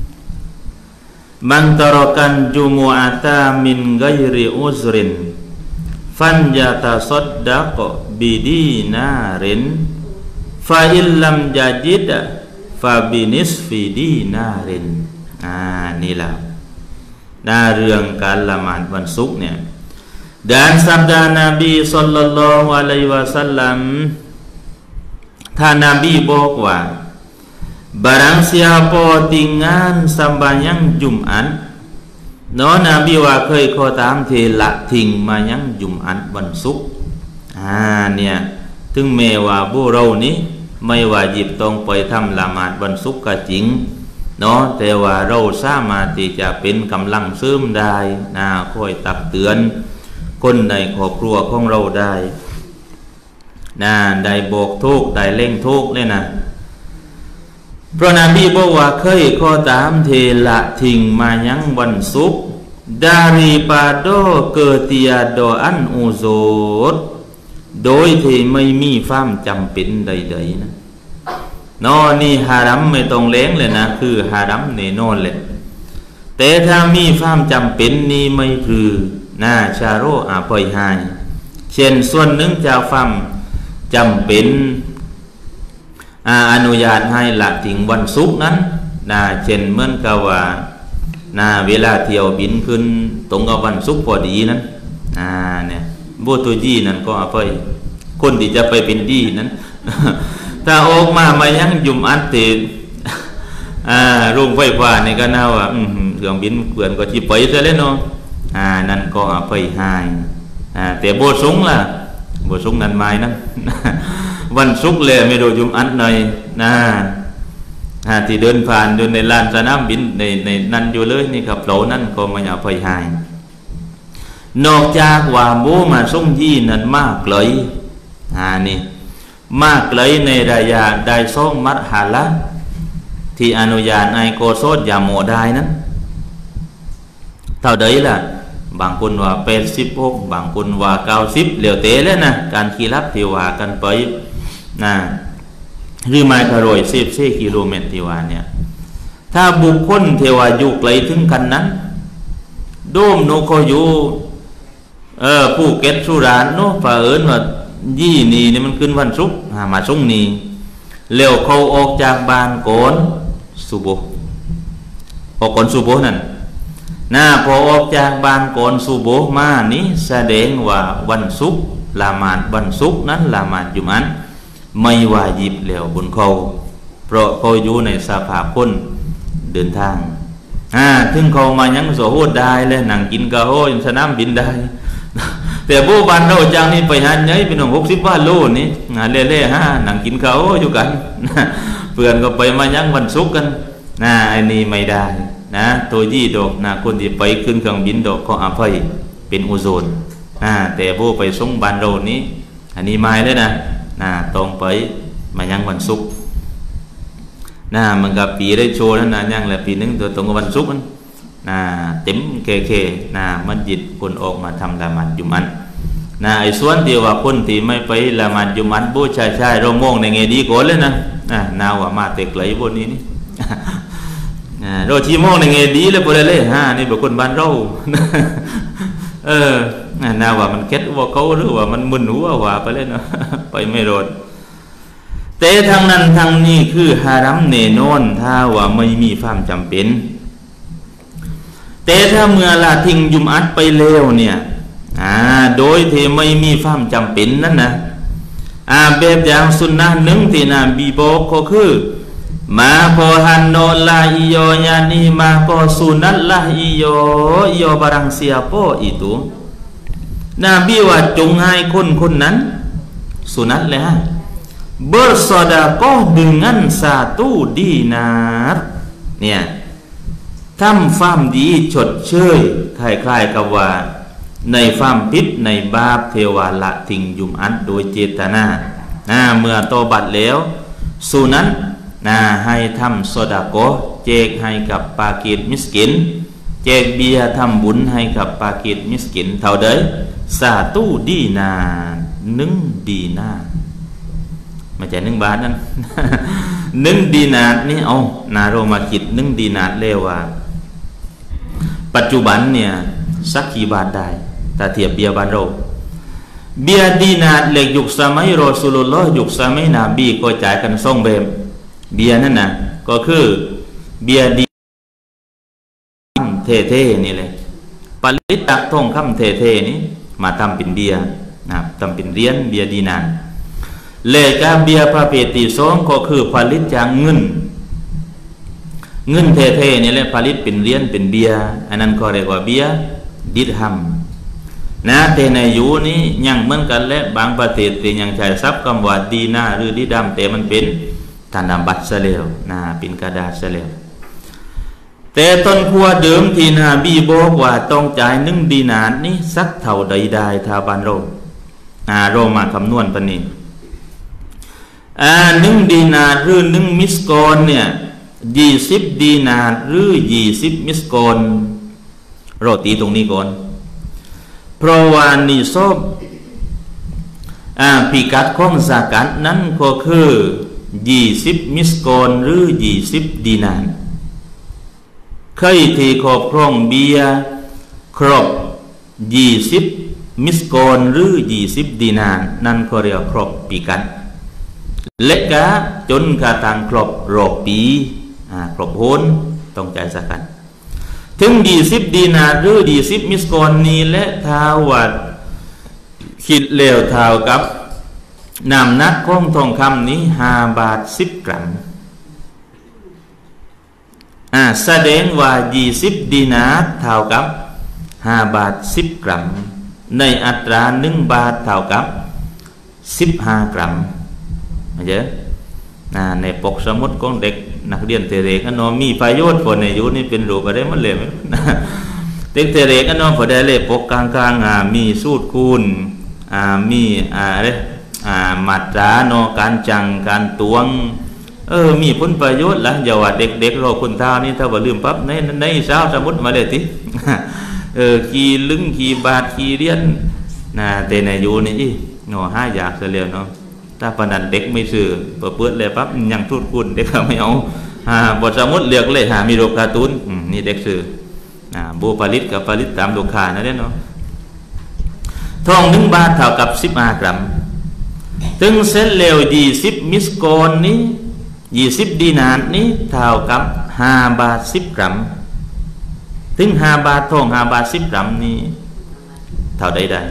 มันตะรอกันจุมุอะตามินกัยริอุซรินฟันยะตะซัดดะกบิดีนารินฟาอิลลัมยะจิดฟาบินิสฟิดีนารินอ่านี่ล่ะน่าเรื่องการละหมาดวันศุกร์เนี่ยdan sabda Nabi sallallahu alaihi wasallam ท่านนบีบอกว่า barang siapa tinggal sembahyang Jumat เนาะนบีว่าเคยขอตามเทละทิ้งมายังจุมอัดวันศุกร์อ่าเนี่ยถึงแม้ว่าพวกเรานี้ไม่ว่าหยิบต้องไปทำละหมาดวันศุกร์ก็จริงเนาะแต่ว่าเราสามารถที่จะเป็นกำลังเสริมได้นะคอยตักเตือนคนในครอบครัวของเราได้นะได้บอกทุกได้เล่งทุกเลยนะเพราะนบีบอกว่าเคยขอตามเทละทิ้งมายังวันศุกร์ daripada ketiadaan uzur โดยที่ไม่มีความจำเป็นใดๆนะนอนี่ฮารัมไม่ต้องเล้งเลยนะคือฮารัมแน่นอนเลยแต่ถ้ามีความจำเป็นนี่ไม่คือน่าชาโรอาภัยให้เช่นส่วนหนึ่งจากความจำเป็นอนุญาตให้ละทิ้งวันศุกร์นั้นนะเช่นเหมือนกับว่านะเวลาเที่ยวบินขึ้นตรงกับวันศุกร์พอดีนั้นอ่าเนี่ยบูตุจีนั้นก็อาภัยคนที่จะไปเป็นดีนั้นถ้าออกมามายังยุมอัดติดอ่าโรงไฟฟ้านี่ก็น่าว่าอืมเครื่องบินเกลื่อนก็จิไปซะแล้วเนาะอ่านั่นก็อาภัยให้อ่าแต่โบสงล่ะโบสงนั้นไม้นั้นวันศุกร์เลยไม่ดูยุมอัดหน่อยนะอ่าที่เดินผ่านอยู่ในลานสนามบินในในนั่นอยู่เลยนี่ครับเรานั่นก็ไม่อาภัยให้นอกจากว่าโบมาส่งยี่นั้นมากเลยอ่านี่มากเลยในระยะได้สองมัดหาละที่อนุญาตให้โกโซดยาโมได้นั้นเท่าใดล่ะบางคนว่าแปดสิบหกบางคนว่าเก้าสิบเหลียวเตะแล้วนะการขี่รับที่ว่ากันไปนะหรือไม่ก็ร้อยสิบสี่กิโลเมตรที่ว่าเนี่ยถ้าบุคคลเทวาอยู่ไกลถึงกันนั้นโดมโนโคอยู่เออผู้เก็ตสุรานโนฝ่าเอิญว่ายี่นี่นี่มันขึ้นวันศุกร์มาส่งนี่เร็วเขาออกจากบ้านก่อนสุโบออกก่อนสุโบนั่นนะพอออกจากบ้านก่อนสุโบมานี้แสดงว่าวันศุกร์ละหมาดวันศุกร์นั้นละหมาดจุมันไม่วาญิบแล้วบนเขาเพราะเขาอยู่ในสภาพคนเดินทางอ่าถึงเขามายังโสโหดได้เลยนั่งกินกะโหยสนามบินได้แต่พวกบ้านเราจังนี่ไปหาเนยเป็นหกสิบว่าโลนี่เล่เล่ฮะนั่งกินข้าวอยู่กันเพื่อนก็ไปมายังวันศุกร์กันนะไอ้นี่ไม่ได้นะตัวยี่ดอกนะคนที่ไปขึ้นเครื่องบินดอกก็อาภัยเป็นอุโซนนะแต่พวกไปส่งบ้านเรานี้อันนี้ไม่เลยนะนะต้องไปมายังวันศุกร์นะมันกับปีได้โชว์แล้วนะยังแหละปีนึงตัวตรงกับวันศุกร์นั้นนะเต็มเคเคนะมันจิตคนออกมาทำละหมาดจุมันนะไอ้ส่วนที่ว่าคนที่ไม่ไปละหมาดจุมันบูชาชายเรามองในเงดีก่อนเลยนะนะนาว่ามาเตะไกลบนนี้นี่นะเราชี้มองในเงดีเลยพอได้เลยฮะนี่เป็นคนบ้านเราเออนาว่ามันเก็ตว่าเขาหรือว่ามันมึนหัวว่าไปเลยนะไปไม่รอดแต่ทางนั้นทางนี้คือฮารัมเนนอนถ้าว่าไม่มีความจำเป็นแต่ถ้าเมื่อละทิ้งยุมอัดไปแล้วเนี่ยอ่าโดยที่ไม่มีความจำเป็นนั่นนะอ่าแบบอย่างสุนนะหนึ่งที่นบีบอกก็คือมาพอฮันโนลาอิโยญานีมาก็สุนัตละอิโยอิโย barang siapa itu นบีว่าจงให้คนคนนั้นสุนัตเลยฮะ bersedekah dengan satu dinar เนี่ยทำความดีชดเชยคล้ายๆกับว่าในความผิดในบาปเทวาละทิ้งยุมอัดโดยเจตนานะเมื่อโตบัดแล้วสุนั้นนะให้ทำโซดาโกแจกให้กับปากีดมิสกินแจกเบียร์ทำบุญให้กับปากีดมิสกินเท่าใดสาตูดีนาหนึ่งดีนาไม่ใช่หนึ่งบาทนั่น หนึ่งดีนานี่เอานาโรมาคิดหนึ่งดีนาเลวว่าปัจจุบันเนี่ยสักกี่บาทได้ถ้าเทียบเบียร์บานโรเบียร์ดีนาเล็กยุคสมัยรอซูลุลลอฮ์ยุคสมัยนบีก็จ่ายกันส่งเบมเบียร์นั่นนะก็คือเบียร์ดีเท่ๆนี่เลยผลิตจากทองคำเท่ๆนี้มาทำเป็นเบียร์นะทำเป็นเหรียญเบียร์ดีนาเลกาเบียร์ประเภทที่สองก็คือผลิตจากเงินเงินเท่ๆนี่แหละผลิตเป็นเหรียญเป็นเบียร์อันนั้นก็เรียกว่าเบียร์ดิรฮัมนะแต่ในอยู่นี้ยังเหมือนกันและบางประเทศที่ยังใช้ทรัพย์คำว่าดีนาหรือดิดัมแต่มันเป็นธนบัตรเสลียวนะเป็นกระดาษเสลียวแต่ต้นขั้วเดิมที่นบีบอกว่าต้องจ่ายหนึ่งดีนาร์นี่สักเท่าใดๆทาบานโรอ่าโรมาคำนวณปนี้อ่าหนึ่งดีนาร์หรือหนึ่งมิสกอนเนี่ยยี่สิบดีนาร์หรือยี่สิบมิสกอนโรตีตรงนี้ก่อนเพราะว่านิซอบอ่าพิกัดของซากัตนั้นก็คือยี่สิบมิสกอนหรือยี่สิบดีนาร์เคยที่ครอบครองเบียครบยี่สิบมิสกอนหรือยี่สิบดีนาร์นั่นก็เรียกครบปีกันและก็จนกระทั่งครบรอบปีอ่าครบโหนต้องจ่ายซะกันถึงยี่สิบดีนาร์หรือยี่สิบมิสกอนนี้และท้าวัดคิดเลวเท่ากับน้ำหนักของทองคำนี้ห้าบาทสิบกรัมอ่าแสดงว่ายี่สิบดีนาร์เท่ากับห้าบาทสิบกรัมในอัตราหนึ่งบาทเท่ากับสิบห้ากรัมเข้าใจอ่าในปกสมุดของเด็กนักเรียนเทเรกันนอมีประโยชน์ผลในยุนี่เป็นรูปอะไรมันเลยไหมเด็กเทเรกันนอพอได้เลยปกกลางๆอ่ามีสูตรคูณอ่ามีอ่าอะไรอ่ามาตราโนการจังการตวงเออมีผลประโยชน์ละอย่าว่าเด็กๆรอคุณเท่านี่ถ้าว่าลืมปั๊บในในเช้าสมุดมาเลยทีเออขี่ลึงขี่บาทขี่เรียนนะแต่ในยุนี่อีหนอห้าอยากเสียแล้วเนาะถ้าปนันเด็กไม่ซื้อเปิดเปิดเลยปั๊บยังทุดคุณเด็กเขาไม่เอาอ่าบทสมุดเลือกเลยหามีโรคการ์ตูนนี่เด็กซื้ออ่าบูผลิตกับผลิตตามลูกค้านั่นเนาะทองหนึ่งบาทเท่ากับสิบห้ากรัมถึงเส้นเหลวยี่สิบมิสกอนนี้ยี่สิบดีนาร์นี้เท่ากับห้าบาทสิบกรัมถึงห้าบาททองห้าบาทสิบกรัมนี้เท่าใดได้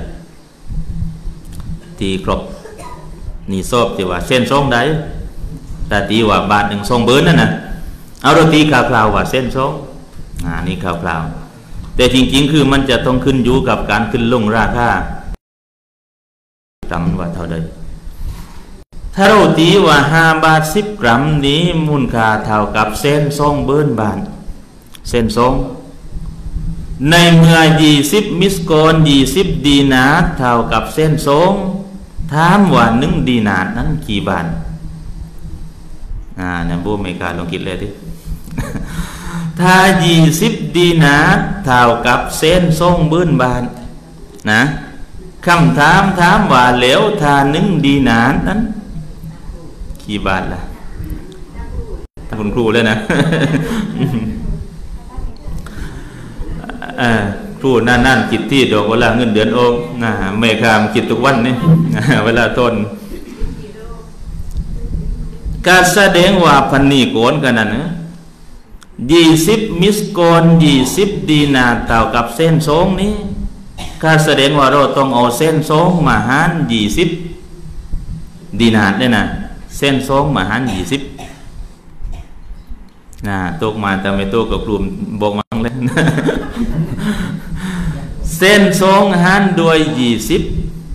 ตีครบนี่ซอบที่ว่าเส้นทรงได้แต่ตีว่าบาทหนึ่งทรงเบิร์นนั่นนะเอาเราตีข่าวๆว่าเส้นทรงอ่านี่ข่าวๆแต่จริงๆคือมันจะต้องขึ้นอยู่กับการขึ้นลงราคาจำว่าเท่าใดถ้าเราตีว่าห้าบาทสิบกรัมนี้มูลค่าเท่ากับเส้นทรงเบิร์นบาทเส้นทรงในเมื่อยี่สิบมิสกอนยี่สิบดีนาร์เท่ากับเส้นทรงถามว่าหนึ่งดีนาร์นั้นกี่บาทอ่าเนี่ยบูไม่กล้าลองคิดเลยดิถ้ายี่สิบดีนาร์เท่ากับเส้นทรงเบิร์นบาทนะคำถามถามว่าแล้วถ้าหนึ่งดีนาร์นั้นกี่บาทล่ะคุณครูเลยนะครูนั่นนั่นคิดที่ดอกเวลาเงินเดือนโอ้นะเมฆามคิดทุกวันนี่เวลาต้นการแสดงว่าพันนีโกนกันนั่นนะยี่สิบมิสกอนยี่สิบดีนาร์เท่ากับเส้นทรงนี้การแสดงว่าเราต้องเอาเส้นทรงมาหารยี่สิบดีนาร์เนี่ยนะเส้นทรงมาหารยี่สิบนะตกมาแต่ไม่ตกกับกลุ่มบอกมาเลยเส้นทรงหารด้วยยี่สิบ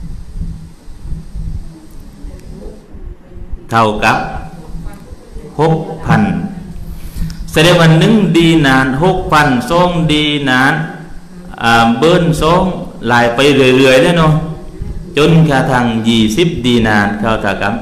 เท่ากับหกพันแสดงว่าหนึ่งดีนาร์หกพันทรงดีนาร์เบิ้ลทรงไล่ไปเรื่อยๆเลยเนาะจนกระทั่งยี่สิบดีนาร์เข้าเท่ากับ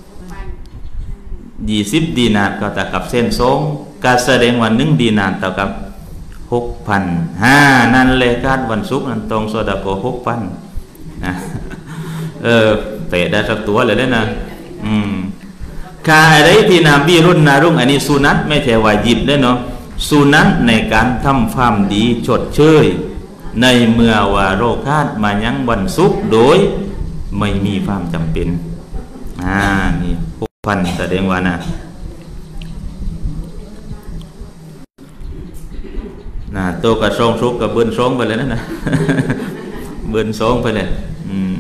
ยี่สิบดีนาร์ก็เท่ากับเส้นทรงการแสดงว่าหนึ่งดีนาร์เท่ากับหกพันห้านั่นเลยการวันศุกร์นั้นตรงโซดาโกหกพันนะเออเตะได้สักตัวเลยได้นะอืมค่าอะไรที่นบีรุ่นนารุ่งอันนี้สุนัตไม่ใช่วาญิบได้เนาะสุนัตในการทำความดีชดเชยในเมื่อว่าโรคคาดมายังวันศุกร์โดยไม่มีความจำเป็นอ่านี่หกพันแสดงว่านะนะโตกับทรงซุกกับเบิ้นทรงไปเลยนะนะเบิ้นทรงไปเลยอืม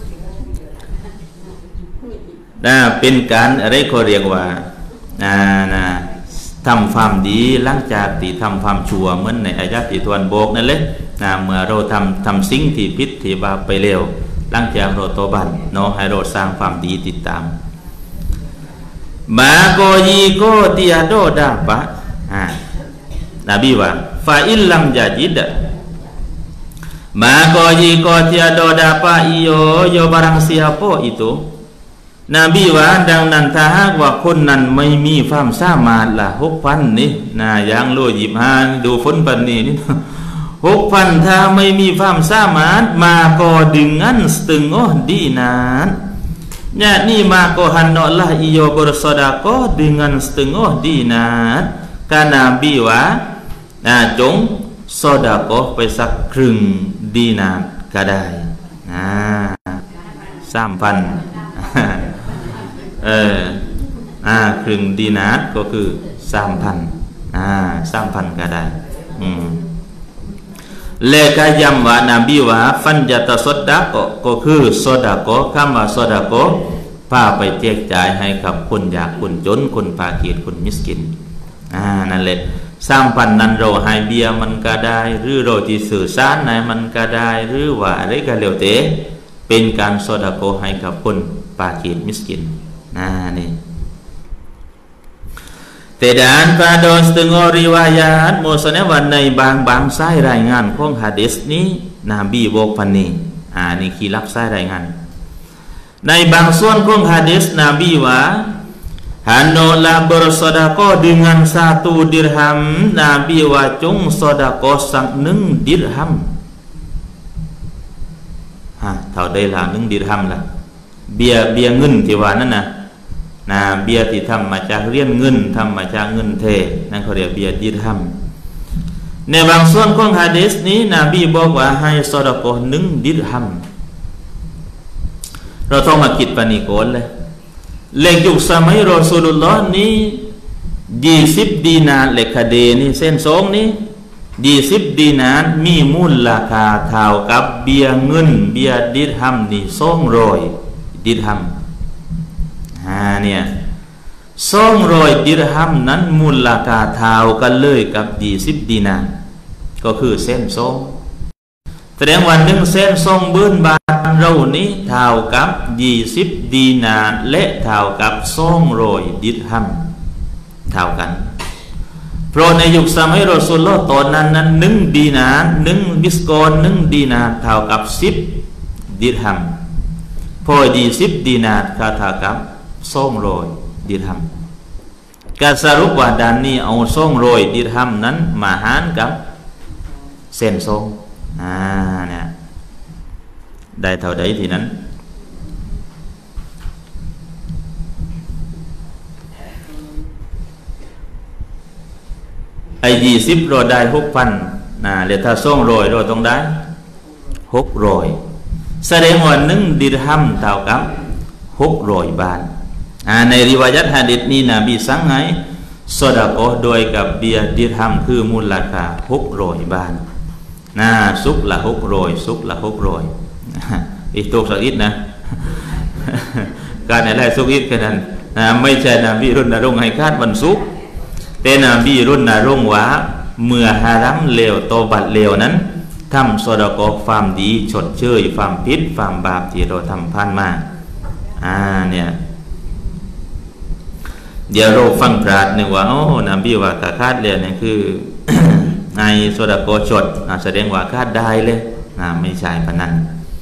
นะเป็นการอะไรเขาเรียกว่านะนะทำความดีหลังจากที่ทำความชั่วเหมือนในอายะที่ทวนโบกนั่นเลยนะเมื่อเราทำทำสิ่งที่ผิดที่บาปไปเร็วหลังจากเราโตบันเนาะให้เราสร้างความดีติดตามมาโกยีโกติอาโดดาปะอ่านบีว่าฟาอิลลัมยาจิดมาโกยีโกติอาโดดาปะiyo yo barang siapa ituนบีว่าดังนั้นถ้าหากว่าคนนั้นไม่มีความสามารถละหกพันนี่นะอย่างโลยิบหาดูฝนปันนี้นี่หกพันถ้าไม่มีความสามารถมาก็ดึงงั้นตึงโอ้ดีนานเนี่ยนี่มาก็หันนอละอีโยบรสดาก็ดึงงั้นตึงโอ้ดีนานการนบีว่านะจงสดาก็ไปสักครึ่งดีนานก็ได้นะสามพันเอออ่าครึ่งดีนาร์ก็คือสามพันอ่าสามพันก็ได้อืมเลขย้ำว่านาบีว่าฟันจัตสดดะก็ก็คือสดาก็คำว่าสดาก็พาไปแจกจ่ายให้กับคนยากคนจนคนปากีดคนมิสกินอ่านั่นแหละสามพันนั้นเราให้เบียมันก็ได้หรือเราที่สื่อสารในมันก็ได้หรือว่าอะไรก็เร็วเตะเป็นการสดาก็ให้กับคนปากีดมิสกินnah ni dan pada setengah riwayat maksudnyaว่าในบางบางสายรายงานของหะดีษนี้นบีบอกพันนี้อ่านี่คีรับสายรายงานในบางส่วนของหะดีษนบีว่าhendaklah bersedekah dengan satu dirham Nabiว่าจงsedekahสักหนึ่งดิรฮัมฮะเท่าใดล่ะหนึ่งดิรฮัมล่ะเบียเบียเงินที่ว่านั่นน่ะนะเบียที่ทำมาจากเหรียญเงินทำมาจากเงินเทนั่นเขาเรียกเบียดิรฮัมในบางส่วนของหะดีษนี้นบีบอกว่าให้ซอดะกอฮ์หนึ่งดิรฮัมเราต้องมาคิดปานนี้ก่อนเลยเลขยุคสมัยรอซูลุลลอฮ์นี้ยี่สิบดีนาร์เลขคดีนี้เส้นสองนี้ยี่สิบดีนาร์มีมูลราคาเท่ากับเบียเงินเบียดิรฮัมนี่สองร้อยดิรฮัมอ่าเนี่ยสองร้อยดิรฮัมนั้นมูลราคาเท่ากันเลยกับยี่สิบดีนาร์ก็คือเส้นสองแสดงว่าหนึ่งเส้นสองหมื่นบาทเรานี้เท่ากับยี่สิบดีนาร์และเท่ากับสองร้อยดิรฮัมเท่ากันเพราะในยุคสมัยรอซูลุลลอฮ์ตอนนั้นนั้นหนึ่งดีนาร์หนึ่งบิสกอนหนึ่งดีนาร์เท่ากับสิบดิรฮัมพอยี่สิบดีนาร์ก็เท่ากับสองร้อยดิรฮัมการสรุปว่าด้านนี้เอาสองร้อยดิรฮัมนั้นมาหารกับเส้นสองอ่าเนี่ยได้เท่าใดทีนั้นไอ้ยี่สิบเราได้หกพันนะแล้วถ้าสองร้อยเราต้องได้หกร้อยแสดงว่าหนึ่งดิรฮัมเท่ากับหกร้อยบาทอ่าในริวายัตหะดีษนี้นบีสั่งให้ซอดะกอฮ์โดยกับเบียดิรฮัมคือมูลราคาหกร้อยบาทนะซุกละหกร้อยซุกละหกร้อยอีกตัวสักนิดนะการอะไรซุกนิดกันนั้นนะไม่ใช่นบีรุ่นนรงให้คาดวันซุกแต่นบีรุ่นนรงว่าเมื่อฮารัมเลวโตบัดเลวนั้นทำซอดะกอฮ์ความดีชดเชยความผิดความบาปที่เราทำผ่านมาอ่าเนี่ยเดี๋ยวเราฟังปราดหนึ่งว่าโอ้นบีว่าตาคาดเลยนี่คือในโซดาโกชดแสดงว่าคาดได้เลยไม่ใช่พนัน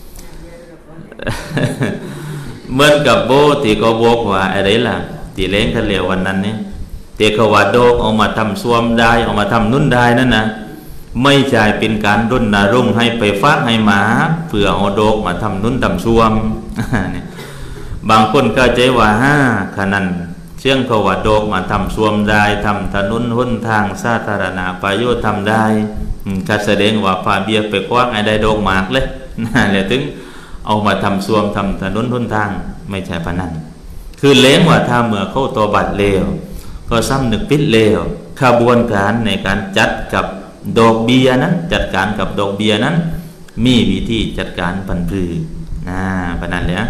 เหมือนกับโบที่เขาบอกว่าอะไรล่ะที่เล้งทะเลวันนั้นนี่ที่เขาว่าโดกออกมาทำสวมได้ออกมาทำนุ่นได้นั่นนะไม่ใช่เป็นการรณรงค์ให้ไปฟาดให้หมาเพื่อเอาดอกมาทำนุ่นทำซวม บางคนเข้าใจว่าห้าขนาดเชื่องเขาว่าดอกมาทำซวมได้ทำถนนหนทางสาธารณะประโยชน์ทำได้ก็แสดงว่าพาเบียไปคว้าไอ้ได้ดอกหมากเลยนั่นแหละถึงเอามาทำซวมทำถนนหนทางไม่ใช่พนันคือเล้งว่าถ้าเมื่อเข้าตัวบัตรเลวก็ซ้ำนึกพิษเลวขบวนการในการจัดกับดอกเบี้ยนั้นจัดการกับดอกเบี้ยนั้นมีวิธีจัดการพันพือนะพนันเลยนะ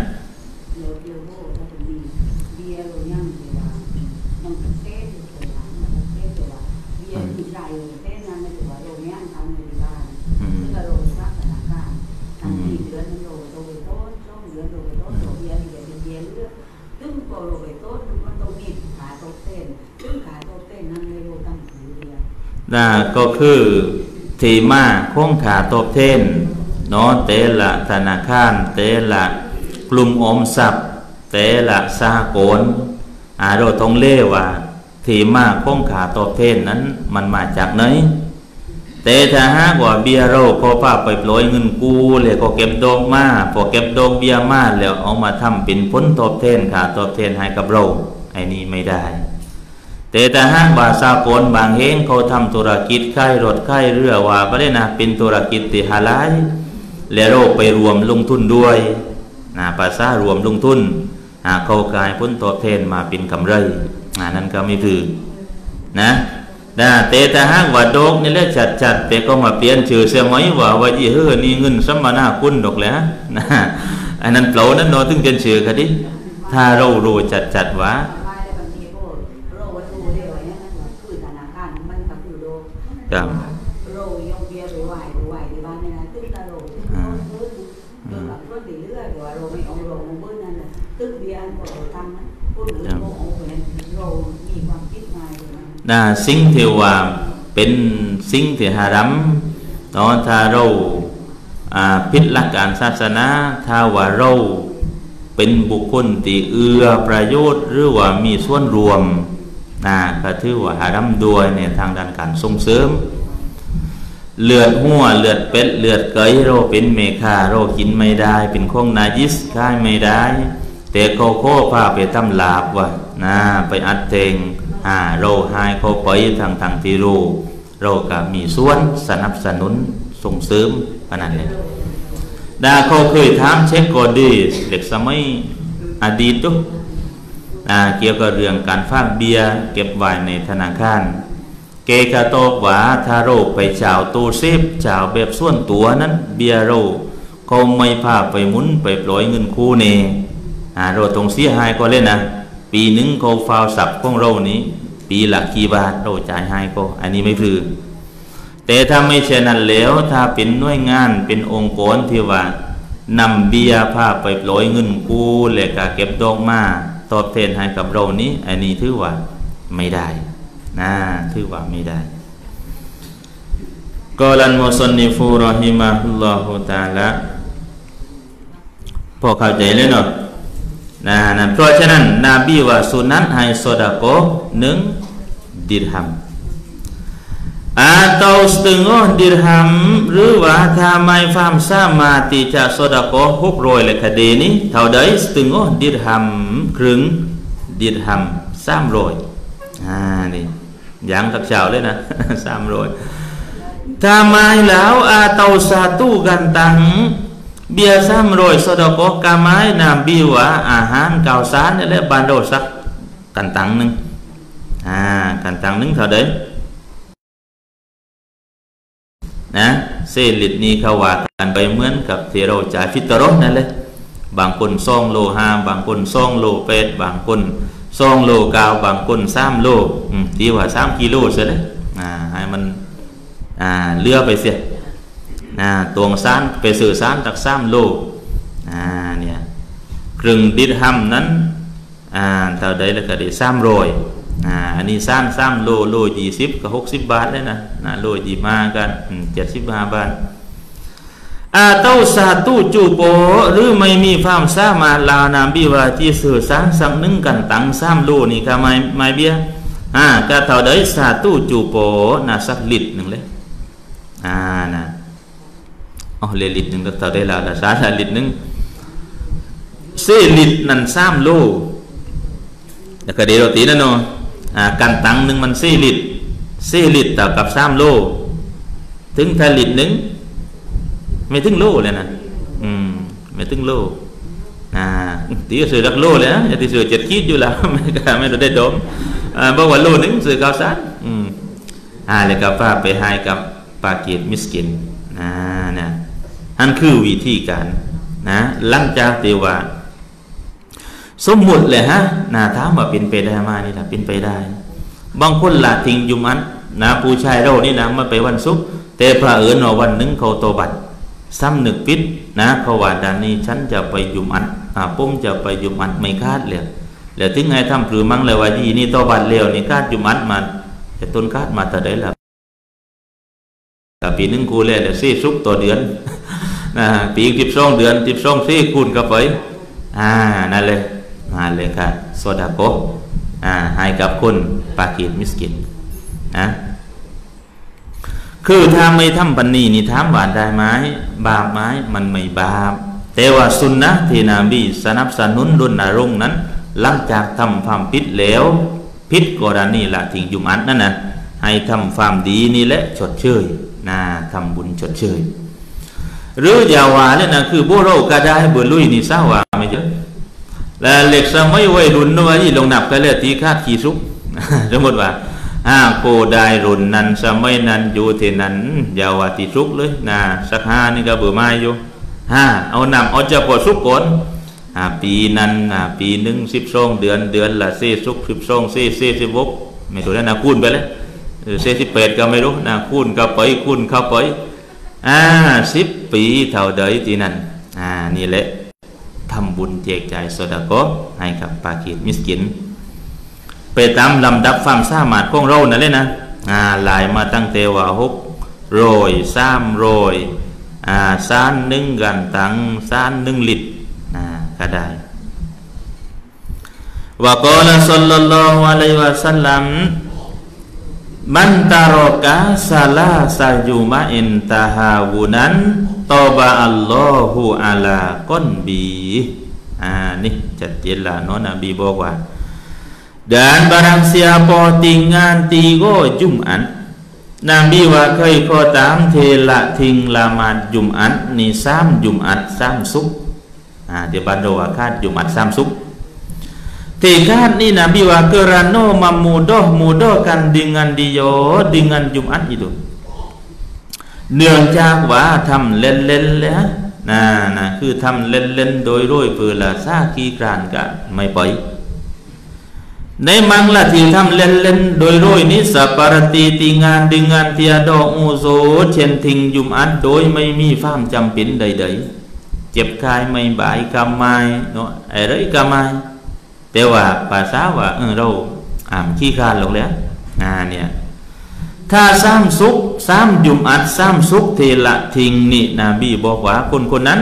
น่าก็คือที่มาคงขาตบเทนเนาะเตละธนาคารเตละกลุ่มออมทรัพย์เตละสหกรณ์อาเราต้องเล่ว่าที่มาคงขาตบเทนนั้นมันมาจากไหนแต่ถ้าหากว่าเบียเราพอป้าไปปล่อยเงินกู้เลยก็เก็บดอกมาพอเก็บดอกเบี้ยมาแล้วเอามาทำเป็นผลตอบแทนขาตอบแทนให้กับเราไอ้นี่ไม่ได้แต่ถ้าหากว่าสากลบางแห่งเขาทำธุรกิจค่ายรถค่ายเรือว่าประเด็นนะเป็นธุรกิจที่ฮาลาลและเราไปรวมลงทุนด้วยนะภาษารวมลงทุนเขากลายผลตอบแทนมาเป็นกำไรนั่นก็ไม่ถือนะแต่ถ้าหากว่าดอกนี่แหละจัดๆแต่ก็มาเปลี่ยนชื่อเสียไหมว่าว่ายี่ห้อนี่เงินสมนาคุณดอกแล้วนะอันนั้นเปล่านั้นเนาะถึงเป็นชื่อกันดิถ้าเรารู้จัดๆว่าครับโรยองเบียร์หรือไหวหรือไหวในบ้านเนี่ยนะตึ้งตาโรต้นพื้นโดนหลับต้นตีเลือดหรือว่าโรไม่เอาโรมันเบิ้ลนั่นแหละตึ้งเบียร์อันโรทำนะพูดถึงโรเอาไปโรมีความคิดมาน่าสิ่งที่ว่าเป็นสิ่งที่ฮารัมตอนถ้าเราพิจหลักการศาสนาถ้าว่าเราเป็นบุคคลที่เอื้อประโยชน์หรือว่ามีส่วนรวมนะก็ถือว่าฮารัมด้วยในทางด้านการส่งเสริมเลือดหัวเลือดเป็ดเลือดไก่เราเป็นเมฆาเรากินไม่ได้เป็นของนาจิสค่ายไม่ได้แต่เขาโค้พาไปทำลาบว่ะนะไปอัดเตงอ่าเราหายเขาไปทางทางที่รู้เราก็มีส่วนสนับสนุนส่งเสริมขนาดนี้ดาเขาเคยถามเช็คกอดีเด็กสมัยอดีตตุ๊เกี่ยวกับเรื่องการฝากเบียร์เก็บไว้ในธนาคารเกกาโตกว่าถ้าเราไปชาวตู้เซฟชาวแบบส่วนตัวนั้นเบียร์เราเขาไม่พาไปหมุนไปปล่อยเงินคู่เนเราต้องเสียหายก็เล่นนะปีหนึ่งเขาฟาวสับของเรานี้ปีละกี่บาทเราจ่ายให้ก็อันนี้ไม่พลือแต่ถ้าไม่เช่นนั้นแล้วถ้าเป็นหน่วยงานเป็นองค์กรที่ว่านำเบียร์พาไปปล่อยเงินกู้และก็เก็บดอกมาตอบแทนให้กับเรานี้อันนี้ถือว่าไม่ได้นะถือว่าไม่ได้กอลันมุสนิฟูรอฮิมะฮุลลอฮุตะอาลาพอเข้าใจเลยเนาะนะนั่นเพราะฉะนั้นนบีว่าสุนัตให้ซอดาโกหนึ่งดิรฮัมatau setengah dirham หรือว่าถ้าไม่ฟามสามารถที่จะซอดาโกหกร้อยเลยคดีนี้เท่าใด setengah dirham ครึ่งดิรฮัมสามร้อยอ่านี่อย่างตักเช้าเลยนะสามร้อยถ้าไม่แล้วอาเตาสาตู้กันตังเบียร์สามร้อยซอดาโกกาไม้นาบีว่าอาหารข้าวสารนี่แหละบานโดสักกันตังนึงอ่ากันตังนึงเท่าใดนะเซลิดนี้เขาว่ากันไปเหมือนกับที่เราจ่ายฟิตรอนั่นเลยบางคนสองโลห้าบางคนสองโลแปดบางคนสองโลเก้าบางคนสามโลที่ว่าสามกิโลเสียเลยอ่าให้มันอ่าเลือกไปเสียอ่าตวงซานไปสื่อสารจากสามโลอ่าเนี่ยครึ่งดิรฮัมนั้นอ่าเท่าใดแล้วก็ได้สามร้อยอ่าอันนี้สามสามโลโลยี่สิบกับหกสิบบาทเลยนะนะโลยี่มากันเจ็ดสิบห้าบาทอาเต้าสาตู้จูโปหรือไม่มีความสามารถลาวนาบีว่าที่สื่อสารสักหนึ่งกันตังสามโลนี่ก็ไม่ไม่เบี้ยอ่าก็เท่าใดสาตู้จูโปน่าสักลิตรหนึ่งเลยอ่านะอ๋อเลลิตหนึ่งก็ต่อได้แล้วแต่สาลิตหนึ่งเซลิตนั่นสามโลแล้วก็เดี๋ยวตีนั่นเนาะอ่ากันตังหนึ่งมันเซลิตเซลิตต่อกับสามโลถึงถ้าลิตหนึ่งไม่ถึงโลเลยนะอืมไม่ถึงโลอ่าตีก็ซื้อรักโลเลยนะอย่าตีซื้อเจ็ดขีดอยู่แล้วไม่ก็ไม่ได้ดมอ่าบอกว่าโลหนึ่งซื้อข้าวสารอืมอ่าแล้วก็ป้าไปให้กับปากีดมิสกินอ่านะนั่นคือวิธีการนะหลังจากที่ว่าสมมุติเลยฮะนะถามว่าเป็นไปได้มานี่ล่ะเป็นไปได้บางคนละทิ้งยุมันนะผู้ชายเรานี่นะมาไปวันศุกร์แต่พระเอิญว่าวันหนึ่งเขาโตบัดซ้ำหนึกปิดนะเขาว่าด้านนี้ฉันจะไปยุมันอ่าปุ้มจะไปยุมันไม่คาดเลยแล้วถึงไงทำหรือมั่งเลยว่าดีนี่โตบัดเร็วนี่คาดยุมันมาแต่ต้นคาดมาแต่ได้ละแต่ปีนึงกูเลยเดี๋ยวซี่ซุกต่อเดือนนะปีสิบสองเดือนสิบสองซี่คูณกับไปอ่านั่นเลยมาเลยค่ะโซดาโกอ่าให้กับคนปากีสมิสกินนะคือถ้าไม่ทำปันนี้นี่ถามว่าได้ไหมบาปไหมมันไม่บาปแต่ว่าสุนนะที่นบีสนับสนุนรณรงค์นั้นหลังจากทำความผิดแล้วผิดกรณีละทิ้งยุมัดนั่นนะให้ทำความดีนี่แหละชดเชยนะทำบุญชดเชยหรืออย่าว่าเลยนะคือโบโรกระได้บุลุยนี่เศร้าว่าไม่เยอะและเหล็กสมัยวัยรุ่นว่าที่ลงหนับกันเลยตีคาดขี่ซุกสมมติว่าอ่าโกได้รุ่นนั้นสมัยนั้นอยู่ที่นั้นอย่าว่าตีซุกเลยนะสักห้านี่ก็เบื่อไม้อยู่ห้าเอานำเอาจะพอซุกก่อนอ่าปีนั้นอ่าปีหนึ่งสิบสองเดือนเดือนละเซซุกสิบสองเซเซสิบหกไม่ถูกแล้วนะคูณไปเลยเซสิบแปดก็ไม่รู้นะคูณเข้าไปคูณเข้าไปอ่าสิบปีเท่าใดที่นั่นอ่านี่แหละทำบุญแจกจ่ายโซดาโกให้กับปากีสมิสกินไปตามลำดับความสามารถของเรานั่นเลยนะอ่าหลายมาตั้งแต่ว่าหกโรยสามโรยอ่าซานหนึ่งกันตังซานหนึ่งลิตรอ่าก็ได้ว่ากล่าวศ็อลลัลลอฮุอะลัยฮิวะซัลลัมมันตารอกะซาลาซายูมะอินตาฮาวุนันตอบะอัลลอฮุอะลาก้อนบีอ่านี่จัดเจนละน้องนบีบอกว่าdan barang siapa tinggal tiga Jumat Nabiว่าเคยขอตามเทละทิ้งละหมาดจุมอัดนี่สามจุมอัดสามสุกอ่าเดี๋ยวบันโดว่าคาดจุมอัดสามสุกที่คาดนี่Nabiว่าkerana memudah-mudahkan dengan dia dengan Jumat itu เนื่องจากว่าทำเล่นๆแล้วนะนะคือทำเล่นๆโดยโรยเพื่อละซาขี้กรานกะไม่ไปในมังละที่ทำเล่นๆโดยโรยนี้สัปปารตีติงานดึงงานเทียดอกอูโซเช่นทิ้งยุมอัดโดยไม่มีความจำเป็นใดๆเจ็บกายไม่บายกำไม้เนาะอะไรกำไม้แต่ว่าภาษาว่าเออเราอ่านขี้คร้านลงแล้วอ่าเนี่ยถ้าสามสุกสามยุมอัดสามสุกเทละทิ้งนี่นบีบอกว่าคนคนนั้น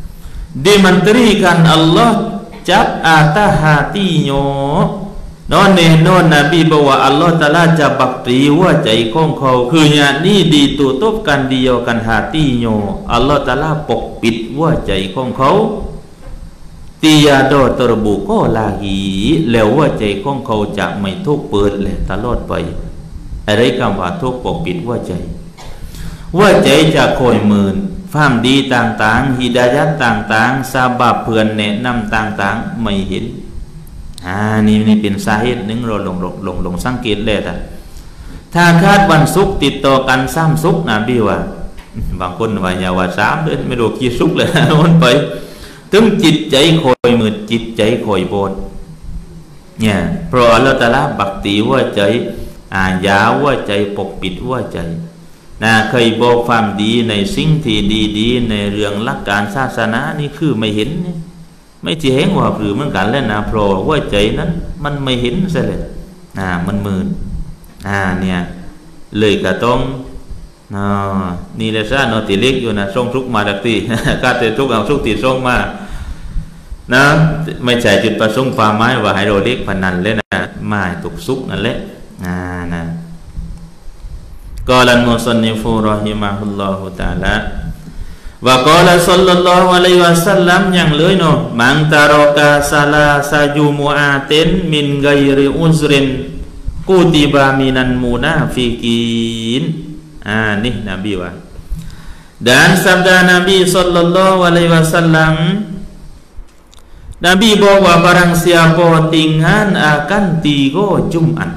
dimenterikan Allah จับอาตาฮาติโยนอนเนนอนนบีบอกว่าอัลลอฮฺตะอาลาจะบักตีหัวใจของเขาคืออย่างนี้ดีตัวตบกันเดียวกันฮาติโยอัลลอฮฺตะอาลาปกปิดหัวใจของเขาตียาดอตรบุก็ลาหีแล้วหัวใจของเขาจะไม่ทุกเปิดเลยตลอดไปอะไรคำว่าทุกปกปิดหัวใจหัวใจจะคอยหมื่นความดีต่างๆฮิดายัตต่างๆซาบะเพื่อนแนะนำต่างๆไม่เห็นอ่านี่นี่เป็นสาเหตุหนึ่งเราลงลงลงลงสังเกตเลยแต่ถ้าคาดวันศุกร์ติดต่อกันสามศุกร์นะพี่ว่าบางคนว่าอย่าว่าสามเลยไม่รู้กี่ศุกร์เลยมันไปถึงจิตใจคอยมืดจิตใจคอยโบนเนี่ยเพราะอัลลอฮฺตะอาลาบักตีว่าใจอ่ายาว่าใจปกปิดว่าใจนะเคยบอกความดีในสิ่งที่ดีๆในเรื่องหลักการศาสนานี่คือไม่เห็นนี่ไม่จะเห็นว่าหรือเหมือนกันแล้วนะเพราะว่าใจนั้นมันไม่เห็นซะเลยอ่ามันมืนอ่าเนี่ยเลยก็ต้องอ่านี่แหละซะเนาะที่เล็กอยู่นะส่งทุกมาดักตีกาเตทุกเอาทุกตีส่งมานะไม่ใช่จุดประสงค์ความหมายว่าให้เราเล็กพนันเลยนะไม่ตกซุกนั่นแหละอ่านะกอลันมุซันนิฟูรอฮิมะฮุลลอฮุตะอาลาว่ากอลาศ็อลลัลลอฮุอะลัยฮิวะซัลลัมอย่างเลยเนาะมันตารอกาซาลาซาจูมูอาตินมินไกริอุซรินกูติบามินันมุนาฟิกีนอ่านี่นบีว่าdan sabda Nabi sallallahu alaihi wasallam Nabi บอกว่า barang siapa tinggal akan tiga Jumat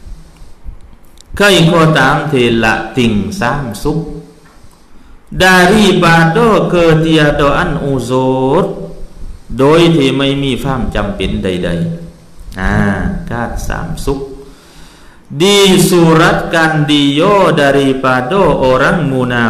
kai kota telah ting samsuk daripada ketiadaan uzur โดยที่ไม่มีความจำเป็นใดๆอ่าการสามสุข disuratkan dia daripada orang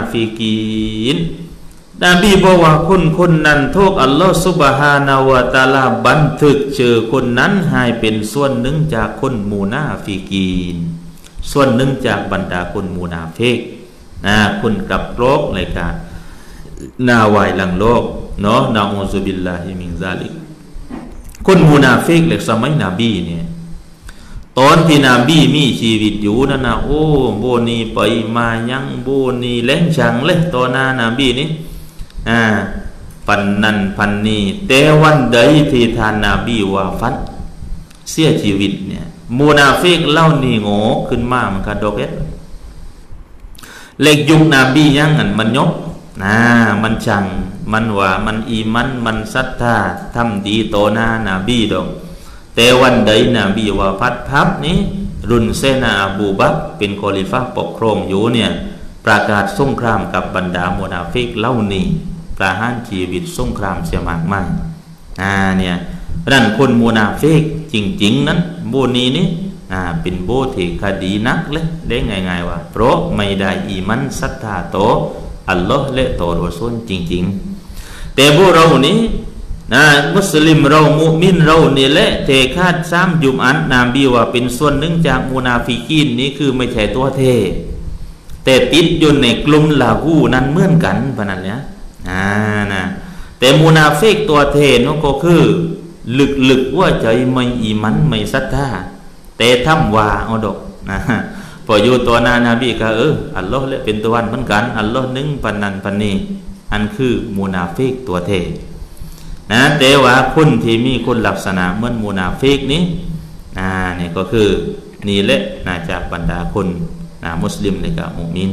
munafikin Nabi บอกว่าคนคนนั้นถูกอัลลอฮฺซุบฮานะฮูวะตะอาลาบันทึกเจอคนนั้นให้เป็นส่วนหนึ่งจากคนมุนาฟิกีนส่วนหนึ่งจากบรรดาคนมุนาฟิกนะคนกับโรคอะไรกันนาวายหลังโลกเนาะนะอูซุบิลลาฮิมินซาลิกคนมุนาฟิกในสมัยนบีเนี่ยตอนที่นบีมีชีวิตอยู่นั่นนะโอ้โบนีไปมายังโบนีเล่งชังเลยตอนนั้นนบีนี่อ่าปันนันปันนีแต่วันใดที่ท่านนบีวาฟัดเสียชีวิตเนี่ยมุนาฟิกเล่านี่โง่ขึ้นมามันกระดกเอ็ดเล็กยุคนบียังอันมันยกนะมันชังมันว่ามันอีมันมันศรัทธาทำดีต่อหน้านบีดอกแต่วันใดนบีวาฟัดพับนี้รุนเซนาอบูบักรเป็นคอลิฟะปกครองอยู่เนี่ยประกาศสงครามกับบรรดามุนาฟิกเล่านี่ประหารชีวิตสงครามเสียมากมายอ่าเนี่ยนั่นคนมุนาฟิกจริงๆนั้นโบนี้นี่อ่าเป็นโบที่คดีนักเลยได้ง่ายๆว่าเพราะไม่ได้อีมันศรัทธาต่ออัลลอฮ์และต่อรอซูลจริงๆแต่พวกเรานี้นะมุสลิมเรามุมินเรานี่แหละเทคาดซ้ำยุมอันนบีว่าเป็นส่วนหนึ่งจากมุนาฟิกีนนี้คือไม่ใช่ตัวเทแต่ติดอยู่ในกลุ่มลาหูนั้นเหมือนกันพนันเนี่ยอ่านะแต่มุนาฟิกตัวเทนั่นก็คือลึกๆว่าใจไม่อีมันไม่ศรัทธาแต่ทำว่าเอาดอกนะพออยู่ตัวนานาบีก็เอออัลลอฮ์และเป็นตัววันเหมือนกันอัลลอฮ์นึงปันนันปันนี้อันคือมุนาฟิกตัวเทนะแต่ว่าคนที่มีคนลักษณะเหมือนมุนาฟิกนี้นะนี่ก็คือนี่แหละนะจากบรรดาคนนะมุสลิมเลยกับมุมิน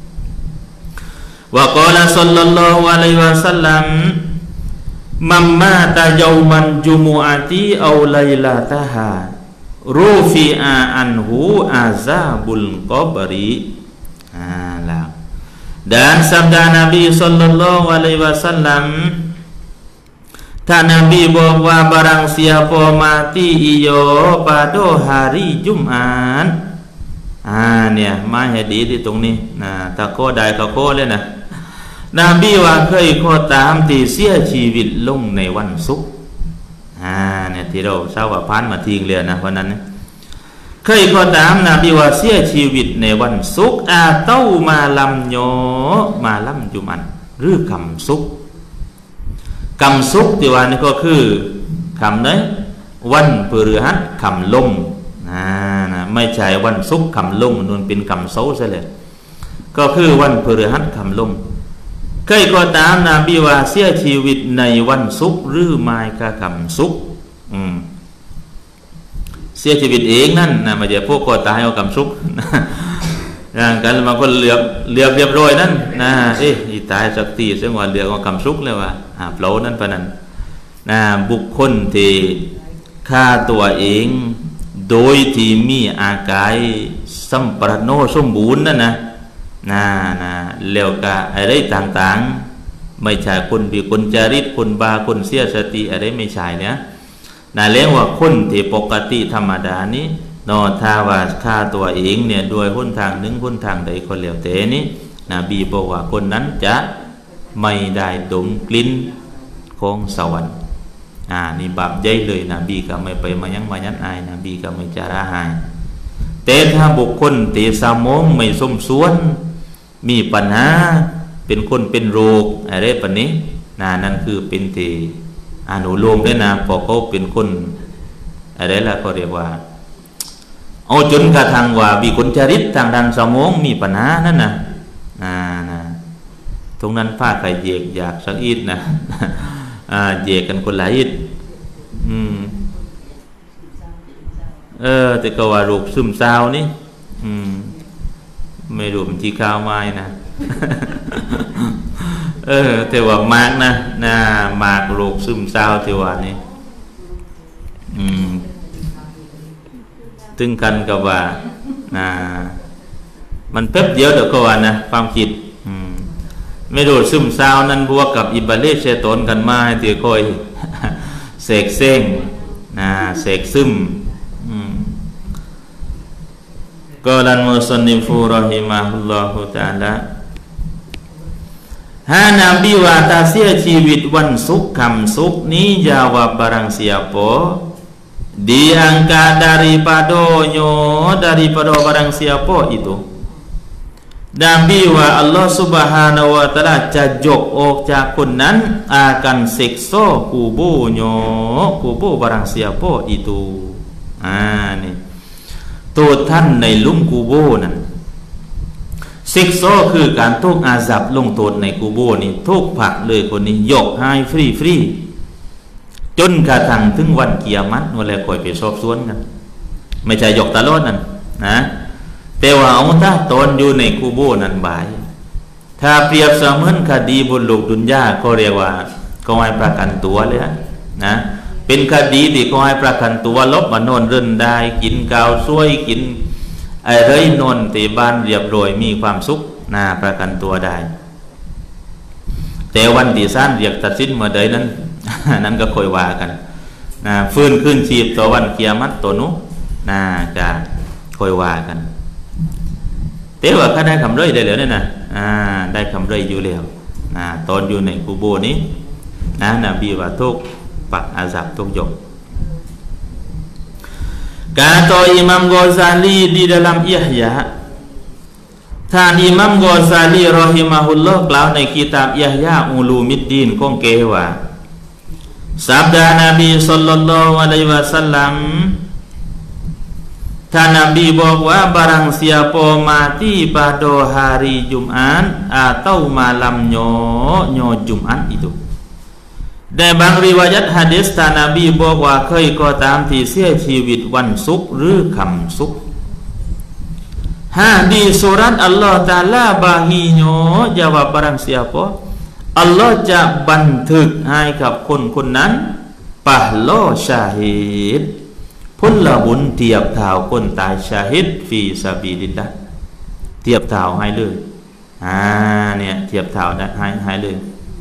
ว่ากอลาศ็อลลัลลอฮุอะลัยฮิวะซัลลัมมัมมาตะยอมันจุมุอะติเอาไลลาตะฮารูฟิอาอันหูอาซาบุลกอบรีอ่าแล้ว dan sabda Nabi sallallahu alaihi wasallamท่านนบีบอกว่า barang siapa mati iyo pada hari Jumat อ่าเนี่ยมาให้ดีที่ตรงนี้นะถ้าโคได้ก็โคเลยนะนบีว่าเคยโคตามที่เสียชีวิตลงในวันศุกร์อ่าเนี่ยที่เราเช้าว่าพานมาทิ้งเลยนะวันนั้นเคยโคตามนบีว่าเสียชีวิตในวันศุกร์อาเต้ามาลำโยมาลำจุมันหรือคำศุกร์คำศุกร์ที่ว่านี่ก็คือคำไหนวันพฤหัสคำลงอ่านะไม่ใช่วันศุกร์คำลงนั่นเป็นคำเสาร์ใช่เลยก็คือวันพฤหัสคำลงเคยก็ตามนบีว่าเสียชีวิตในวันศุกร์หรือไม่กะคำศุกร์อืมเสียชีวิตเองนั่นนะไม่ใช่พวกก็ตายเอาคำศุกร์อย่างกันบางคนเลือกเลือกเรียบร้อยนั่นนะเอ๊ะอีตายสักทีซึ่งว่าเลือกเอาคำศุกร์เลยว่าหาเปล่านั่นปะนั้นนะบุคคลที่ฆ่าตัวเองโดยที่มีอาการสัมปรโนสมบูรณ์นั่นนะนะนะแล้วก็อะไรต่างๆไม่ใช่คนวิกลจริตคนบาคนเสียสติอะไรไม่ใช่เนี่ยนะเรียกว่าคนที่ปกติธรรมดานี้นอถ้าว่าฆ่าตัวเองเนี่ยโดยหนทางหนึ่งหนทางใดก็แล้วแต่นี้นบีบอกว่าคนนั้นจะไม่ได้ดมกลิ่นของสวรรค์อ่านี่บาปใหญ่เลยนบีก็ไม่ไปมายังมายันอายนบีก็ไม่จะระหายแต่ถ้าบุคคลที่สมองไม่สมส่วนมีปัญหาเป็นคนเป็นโรคอะไรปะนี้นะนั่นคือเป็นที่อนุโลมด้วยนะพอเขาเป็นคนอะไรล่ะเขาเรียกว่าเอาจนกระทั่งว่าวิกลจริตทางด้านสมองมีปัญหานั่นนะอ่านะตรงนั้นผ้าไข่เยกอยากสักอีดนะอ่าเยกกันคนหลายอีดอืมเออแต่ก็ว่าโรคซึมเศร้านี่อืมไม่รู้มันที่ข้าวไม้นะเออแต่ว่ามากนะนะมากโรคซึมเศร้าที่ว่านี่อืมตึงกันกับว่านะมันแป๊บเดียวเดี๋ยวก็ว่านะความคิดอืมไม่รู้ซึมเศร้านั้นบวกกับอิบาเลเชตนกันมาให้ตีค่อยเสกเส้งนะเสกซึมกอลันมุสนิฟูรอฮิมะฮุลลอฮุตะอาลาฮานบีว่าตาเสียชีวิตวันศุกร์คำศุกร์นี้jawab barang siapa diangkat daripadanya daripada barang siapa itu Nabi ว่าอัลลอฮฺ Subhanahu wa taala จะยกออกจากคนนั้น akan siksa kuburnya kubur barang siapa itu อ่านี่ตัวท่านในลุ่มกูโบนั้นซิกโซคือการทุกอาซับลงโทษในกูโบนี่ทุกผักเลยคนนี้ยกให้ฟรีฟรีจนกระทั่งถึงวันเกียรติวันแล้วคอยไปสอบสวนกันไม่ใช่ยกตลอดนั่นนะแต่ว่าเอาถ้าตอนอยู่ในกูโบนั้นบ่ายถ้าเปรียบเสมือนคดีบนโลกดุนยาก็เรียกว่าก็ให้ประกันตัวเลยนะเป็นคดีที่เขาให้ประกันตัวลบมานอนเรื่นได้กินกาวช่วยกินอะไรนอนที่บ้านเรียบร้อยมีความสุขน่าประกันตัวได้แต่วันที่ศาลเรียกตัดสินเมื่อใดนั้น นั้นก็ค่อยว่ากันนะฟื้นขึ้นชีพต่อวันเกียรติตัวนู้น่าจะค่อยว่ากันแต่ว่าเขาได้คำเรื่อยได้แล้วเนี่ยนะอ่าได้คำเรื่อยอยู่แล้วนะตอนอยู่ในกูโบนี้นะนบีว่าทุกpak azab tunjuk. Kata Imam Ghazali di dalam Ihya,ท่านอิหมัมกอซาลีรอฮิมะฮุลลอฮ์กล่าวในกิตาบยะฮยาอุลูมิดดีนของเกว่าsabda Nabi sallallahu alaihi wasallam ท่านนบีบอกว่า barang siapa mati pada hari Jumat atau malamnya nyo Jumat ituในบางริวายัตหะดีษท่านนบีบอกว่าเคยก็ตามที่เสียชีวิตวันศุกร์หรือค่ำศุกร์di surat Allah Ta'ala baginya jawab barang siapa Allah จะบันทึกให้กับคนคนนั้นปะโลชาฮิดผลบุญเทียบเท่าคนตายชาฮิดฟีซาบิลิลลาห์เทียบเท่าให้เลยอ่าเนี่ยเทียบเท่าได้ให้ให้เลย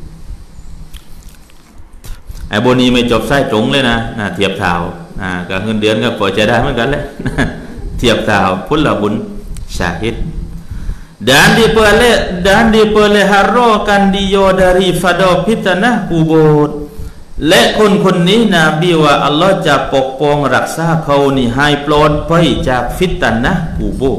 ไอ้บนนี้ไม่จบไส้ตรงเลยนะนะเทียบเท่าอ่ากับเงินเดือนก็พอจะได้เหมือนกันแหละเทียบเท่าผลบุญsyahid dan dipelih dan dipeliharakan dia daripada fitnah kubur และคนคนนี้นบีว่าอัลลอฮ์จะปกป้องรักษาเขานี่ให้ปลอดภัยจากฟิตนะห์กูโบ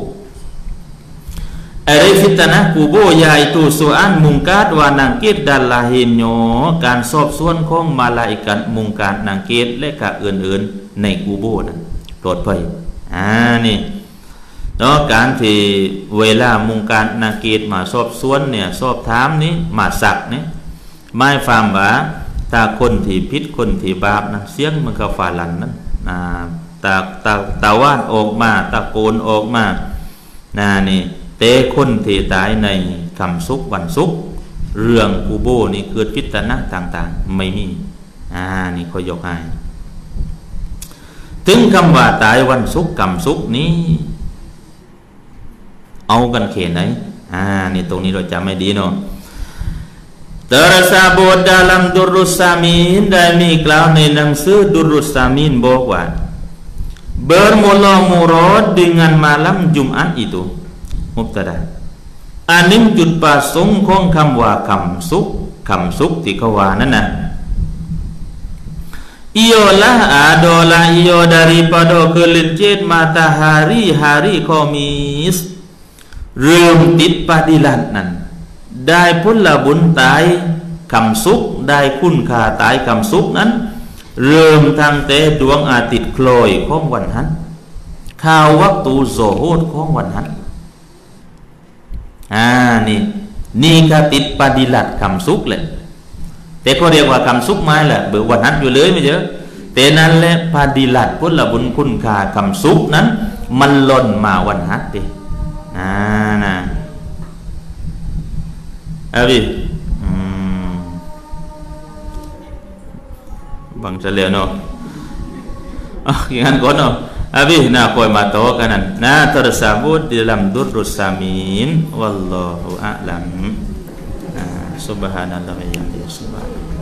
อะไรฟิตนะห์กูโบ yaitu soal mungkar wa nangkir dan lainnya การสอบสวนของมาลาอิกะฮ์มุงการนังเกตและกะอื่นๆในกูโบนั้นปลอดภัยอ่านี่เนาะการที่เวลามุงการนาเกตมาสอบสวนเนี่ยสอบถามนี้มาสักนี่ไม่ฟังว่าถ้าคนที่ผิดคนที่บาปนะเสียงมันก็ฝ่าหลันนั้นอ่าตาตาตาว่านออกมาตะโกนออกมานะนี่แต่คนที่ตายในคำสุกวันสุกเรื่องกูโบนี่เกิดพิจารณาต่างๆไม่มีอ่านี่ขอยกให้ถึงคำว่าตายวันสุกคำสุกนี้เอากันเขนไหนอ่านี่ตรงนี้เราจำไม่ดีเนาะ tersebut dalam Durrus Samin ได้มีกล่าวในหนังสือ Durrus Samin บอกว่า bermula murad dengan malam Jumat itu mubtada อันนี้จุดประสงค์ของคำว่าคำสุขคำสุขที่เขาว่านั่นนะialah adalah ia daripada gelincir matahari hari Khamisเริ่มติดปฏิลัตินั้นได้ผลบุญตายคำสุขได้คุณค่าตายคำสุขนั้นเริ่มทางแต่ดวงอาทิตย์โคลอยของวันนั้นข่าววักตูโซโฮดของวันนั้นอ่านี่นี่ก็ติดปฏิลัดคำสุกเลยแต่ก็เรียกว่าคำสุกไม้แหละเบื่อวันนั้นอยู่เลยไม่เยอะแต่นั้นแหละปฏิลัดพุทธบุญคุณค่าคำสุกนั้นมันหล่นมาวันฮัดดิอ่านะเอาดิบางจะเลี้ยวเนาะอ๋ออย่างนั้นก่อนเนาะabi nah koi mato kanan nah tersebut di dalam durrus samin wallahu a'lam nah subhanallah wa bihamdihi subhanallah